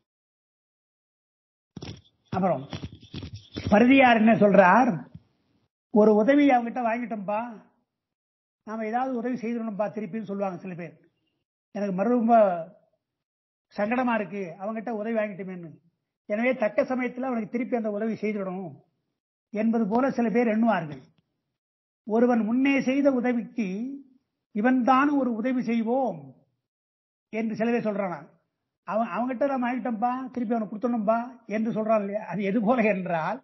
அப்புறம் பருதியார் என்ன சொல்றார்? ஒரு உதவி அவங்ககிட்ட வாங்கிட்டோம்பா, நாம ஏதாவது உதவி செய்திடணும்பா திருப்பின்னு சொல்லுவாங்க சில பேர். எனக்கு ரொம்ப சங்கடமா இருக்கு அவங்ககிட்ட உதவி வாங்கிட்டோமேன்னு, எனவே தக்க சமயத்தில் அவனுக்கு திருப்பி அந்த உதவி செய்திடணும் என்பது போல சில பேர் எண்ணுவார்கள். ஒருவன் முன்னே செய்த உதவிக்கு இவன் தான் ஒரு உதவி செய்வோம் என்று சில பேர் சொல்றான். அவங்ககிட்ட நம்ம வாங்கிட்டோம்பா திருப்பி அவனுக்கு கொடுத்தணும்பா என்று சொல்றான் இல்லையா, அது எது போல என்றால்,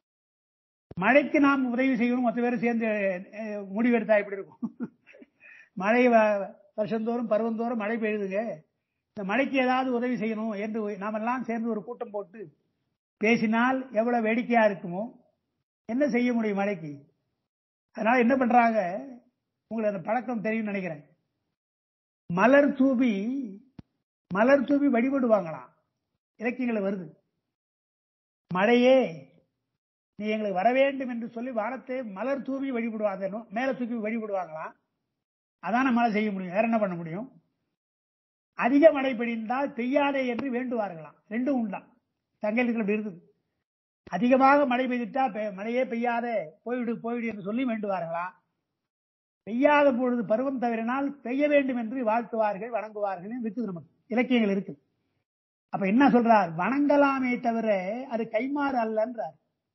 மழைக்கு நாம் உதவி செய்யணும் மற்ற பேரும் சேர்ந்து முடிவெடுத்தா எப்படி இருக்கும்? மழை வருஷந்தோறும் பருவந்தோறும் மழை பெய்யுதுங்க, இந்த மழைக்கு ஏதாவது உதவி செய்யணும் என்று நாமெல்லாம் சேர்ந்து ஒரு கூட்டம் போட்டு பேசினால் எவ்வளவு வேடிக்கையா இருக்குமோ. என்ன செய்ய முடியும் மழைக்கு? அதனால என்ன பண்றாங்க, உங்களுக்கு அந்த பழக்கம் தெரியும் நினைக்கிறேன். மலர் தூவி வழிபடுவாங்களாம். இலக்கியங்களை வருது, மழையே நீ எங்களுக்கு வர வேண்டும் என்று சொல்லி வானத்தை மலர் தூவி வழிபடுவாங்க, மேல தூக்கி வழிபடுவாங்களாம். அதான் நம்மளால செய்ய முடியும், வேற என்ன பண்ண முடியும்? அதிக மழை பெய்ந்தால் பெய்யாதே என்று வேண்டுவார்களாம். ரெண்டும் உண்டாம், சங்கத்தில் அப்படி இருக்குது. அதிகமாக மழை பெய்துட்டா மழையே பெய்யாதே, போய்விடு என்று சொல்லி வேண்டுவார்களாம். பெய்யாத பொழுது பருவம் தவறினால் பெய்ய வேண்டும் என்று வாழ்த்துவார்கள், வணங்குவார்கள் இருக்குது, நமக்கு இலக்கியங்கள் இருக்கு. அப்ப என்ன சொல்றார், வணங்கலாமே தவிர அது கைமாறு அல்லன்றார்.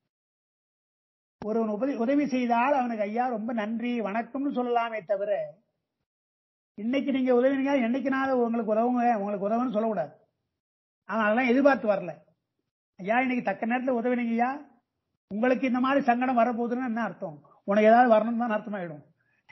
ஒருவன் உதவி செய்தால் அவனுக்கு ஐயா ரொம்ப நன்றி வணக்கம்னு சொல்லலாமே தவிர, இன்னைக்கு நீங்க உதவினீங்க என்னைக்குனாலும் உங்களுக்கு உதவுன்னு சொல்லக்கூடாது. ஆனா அதெல்லாம் எதிர்பார்த்து வரல. ஐயா இன்னைக்கு தக்க நேரத்தில் உதவினீங்க ஐயா, உங்களுக்கு இந்த மாதிரி சங்கடம் வரப்போகுதுன்னு என்ன அர்த்தம்? உனக்கு ஏதாவது வரணும் தான் அர்த்தமாயிடும்.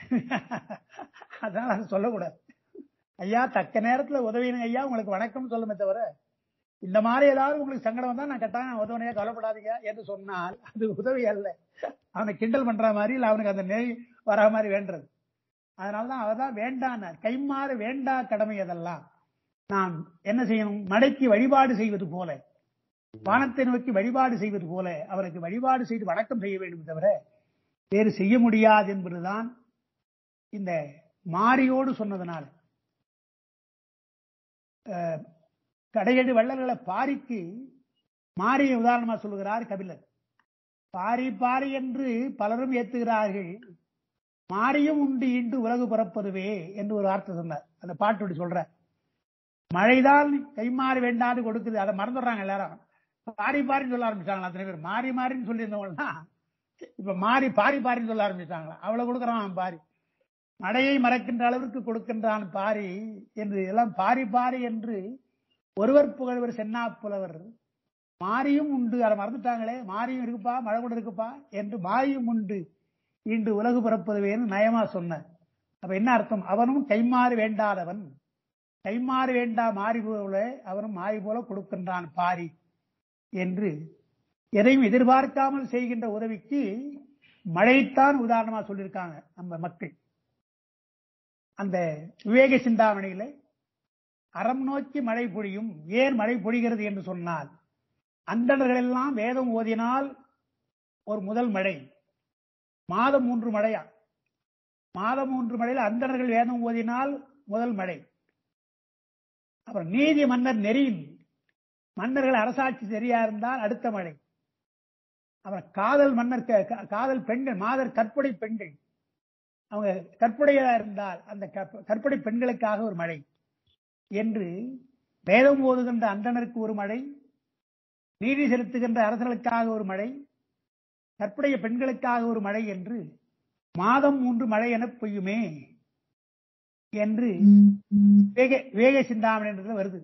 அதனால அது சொல்லக்கூடாது. ஐயா தக்க நேரத்தில் உதவினுங்க ஐயா, உங்களுக்கு வணக்கம் சொல்லுமே தவிர, இந்த மாதிரி ஏதாவது உங்களுக்கு சங்கடம் வந்தா நான் கட்டாயம் உதவினையா, கவலைப்படாதீங்க என்று சொன்னால் அது உதவி அல்ல. அவனை கிண்டல் பண்ற மாதிரி, இல்ல அவனுக்கு அந்த நெய் வரா மாதிரி வேண்டது. அதனாலதான் அவர்தான் வேண்டானார். கைமாறு வேண்டா கடமை அதெல்லாம். நாம் என்ன செய்யணும், மழைக்கு வழிபாடு செய்வது போல, வானத்தை நோக்கி வழிபாடு செய்வது போல அவருக்கு வழிபாடு செய்து வணக்கம் செய்ய வேண்டும் தவிர வேறு செய்ய முடியாது என்பதுதான் இந்த மாரியோடு சொன்னதனால். கடையெடு வள்ளல்களை பாரிக்கு மாரியை உதாரணமா சொல்லுகிறார் கபிலர். பாரி பாரி என்று பலரும் ஏத்துகிறார்கள், மாரியும் உண்டு ஈண்டு உலகு பிறப்பதுவே என்று ஒரு வார்த்தை சொன்னார். அந்த பாட்டு அப்படி சொல்ற. மழைதான் கைமாறி வேண்டாது கொடுக்குது, அதை மறந்துடுறாங்க எல்லாரும். பாரி பாரின்னு சொல்ல ஆரம்பிச்சாங்களா அத்தனை பேர். மாறி மாறின்னு சொல்லி இருந்தவங்க இப்ப மாறி பாரி பாரின்னு சொல்ல ஆரம்பிச்சாங்களா. அவ்வளவு கொடுக்கறான் பாரி, மழையை மறக்கின்ற அளவிற்கு கொடுக்கின்றான் பாரி என்று எல்லாம் பாரி பாரி என்று ஒருவர் புகழ்வர் சென்னா புலவர். மாரியும் உண்டு, அதை மறந்துட்டாங்களே, மாரியும் இருக்குப்பா மழை கூட இருக்குப்பா என்று மாரியும் உண்டு இன்று உலகு பிறப்பதுவேன்னு நயமா சொன்ன. அப்ப என்ன அர்த்தம், அவனும் கைமாறு வேண்டாதவன், கைமாறு வேண்டா மாறி போல அவனும் மாறி போல கொடுக்கின்றான் பாரி என்று. எதையும் எதிர்பார்க்காமல் செய்கின்ற உதவிக்கு மழைத்தான் உதாரணமா சொல்லியிருக்காங்க நம்ம மக்கள். அந்த விவேக சிந்தாமணியில அறம் நோக்கி மழை பொழியும். ஏன் மழை பொழிகிறது என்று சொன்னால், அந்தணர்கள் எல்லாம் வேதம் ஓதினால் ஒரு முதல் மழை, மாதம் 3 மழையா, மாதம் 3 மழையில் அந்தணர்கள் வேதம் ஓதினால் முதல் மழை. அப்புறம் நீதி மன்னர் நெறியின், மன்னர்கள் அரசாட்சி சரியா இருந்தால் அடுத்த மழை. அப்புறம் காதல் மன்னர், காதல் பெண்கள், மாதர் கற்புடை பெண்கள் அவங்க கற்புடையா இருந்தால் அந்த கற்புடை பெண்களுக்காக ஒரு மழை என்று, வேதம் ஓதுகின்ற அந்தணருக்கு ஒரு மழை, நீதி செலுத்துகின்ற அரசர்களுக்காக ஒரு மழை, கற்புடைய பெண்களுக்காக ஒரு மழை என்று மாதம் 3 மழை என பெய்யுமே என்று வேக சிந்தாமணி என்றது வருது.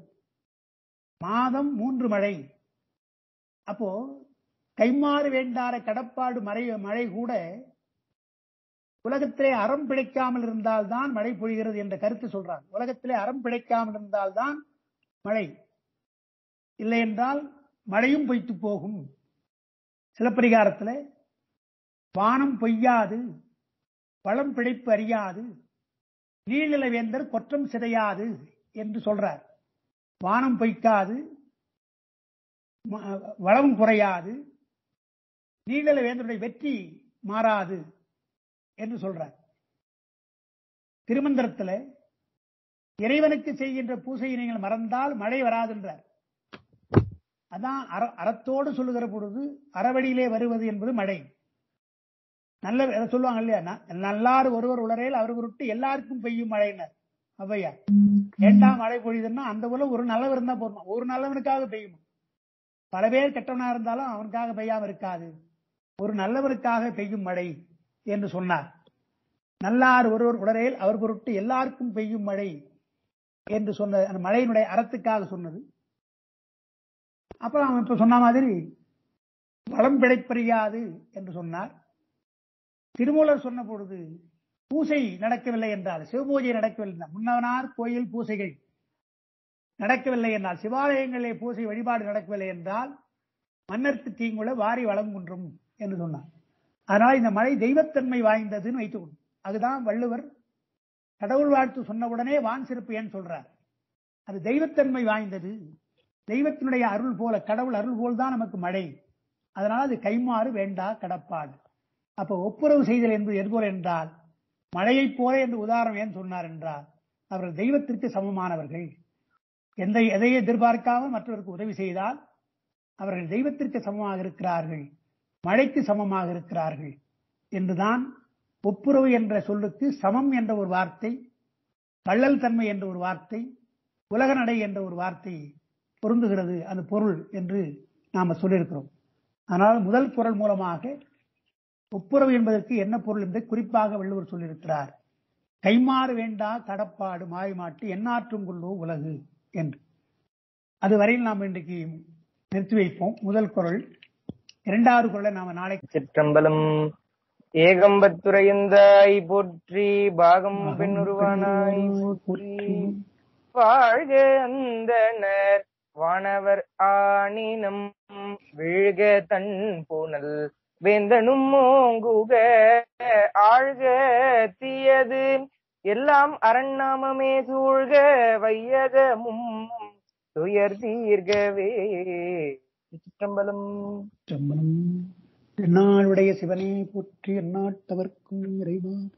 மாதம் 3 மழை. அப்போ கைமாறு வேண்டார கடப்பாடு மழை கூட உலகத்திலே அறம் பிழைக்காமல் இருந்தால்தான் மழை பொழிகிறது என்ற கருத்து சொல்றாங்க. உலகத்திலே அறம் பிழைக்காமல் இருந்தால்தான் மழை, இல்லை என்றால் மழையும் பொய்த்து போகும். சிலப்பதிகாரத்தில் வானம் பொய்யாது வளம் பிழைப்பு அறியாது நீள்நில வேந்தர் கொற்றம் சிதையாது என்று சொல்றார். வானம் பொய்க்காது, வளம் குறையாது, நீள்நில வேந்தருடைய வெற்றி மாறாது என்று சொல்றார். திருமந்திரத்தில் இறைவனுக்கு செய்கின்ற பூசையை நீங்கள் மறந்தால் மழை வராதுன்றார். அதான் அறத்தோடு சொல்லுகிற பொழுது அறவழியிலே வருவது என்பது மழை. நல்ல சொல்லுவாங்க இல்லையா, நல்லாறு ஒருவர் உளரையில் அவர் விட்டு எல்லாருக்கும் பெய்யும் மழையினர் அவ்வையா. 8ஆம் மழை பொழியுதுன்னா அந்த போல ஒரு நல்லவர் இருந்தா போதும், ஒரு நல்லவனுக்காக பெய்யுமா. பல பேர் கெட்டவனா இருந்தாலும் அவனுக்காக பெய்யாம இருக்காது, ஒரு நல்லவனுக்காக பெய்யும் மழை என்று சொன்னார். நல்லார் ஒருவர் உளரையில் அவர் பொருட்டு எல்லாருக்கும் பெய்யும் மழை என்று சொன்ன அந்த மழையினுடைய அறத்துக்காக சொன்னது. அப்புறம் அவன் இப்ப சொன்ன மாதிரி வளம் பிழைப்பறியாது என்று சொன்னார். திருமூலர் சொன்ன பொழுது பூசை நடக்கவில்லை என்றால், சிவபூஜை நடக்கவில்லை, முன்னவனார் கோயில் பூசைகள் நடக்கவில்லை என்றால், சிவாலயங்களிலே பூசை வழிபாடு நடக்கவில்லை என்றால் மன்னருக்கு தீங்குள்ள வாரி வழங்குன்றும் என்று சொன்னார். அதனால் இந்த மழை தெய்வத்தன்மை வாய்ந்ததுன்னு வைத்துக்கணும். அதுதான் வள்ளுவர் கடவுள் வாழ்த்து சொன்னவுடனே வான் சிறப்பு ஏன் சொல்றார்? அது தெய்வத்தன்மை வாய்ந்தது, தெய்வத்தினுடைய அருள் போல, கடவுள் அருள் போல் தான் நமக்கு மழை. அதனால் அது கைமாறு வேண்டா கடப்பாடு. அப்ப ஒப்புரவு செய்தல் என்பது எதுபோல் என்றால், மழையைப் போல என்று உதாரணம் ஏன் சொன்னார் என்றால், அவர்கள் தெய்வத்திற்கு சமமானவர்கள். எதையே எதிர்பார்க்காமல் மற்றவருக்கு உதவி செய்தால் அவர்கள் தெய்வத்திற்கு சமமாக இருக்கிறார்கள், மழைக்கு சமமாக இருக்கிறார்கள் என்றுதான் ஒப்புரவு என்ற சொல்லுக்கு சமம் என்ற ஒரு வார்த்தை, வள்ளல் தன்மை என்ற ஒரு வார்த்தை, உலக நடை என்ற ஒரு வார்த்தை பொருந்துகிறது, அந்த பொருள் என்று நாம சொல்லியிருக்கிறோம். ஆனால் முதல் குறள் மூலமாக ஒப்புரவு என்பதற்கு என்ன பொருள் என்பதை குறிப்பாக வள்ளுவர் சொல்லியிருக்கிறார். கைமாறு வேண்டா கடப்பாடு மாய்மாட்டு எண்ணாற்றும் கொள்ளோ உலகு என்று. அதுவரையில் நாம் இன்றைக்கு நிறுத்தி வைப்போம். முதல் குறள். இரண்டாவது குறளை நாம நாளைக்கு. சிற்றம்பலம். ஏகம்பத்துரையந்தாய் போற்றி, பாகம் பெண்ணுருவானாய் போற்றி. வாழ்க அந்தணர் வானவர் ஆணினம், வீழ்க தன் பூனல் வேந்தனும் ஓங்குக, ஆழ்க தீயது எல்லாம் அரண்நாமமே சூழ்க, வையகமும் துயர் தீர்கவே. சிற்றம்பலம். எந்நாளுடைய சிவனே போற்றி, எந்நாட்டவர்க்கும் இறைவா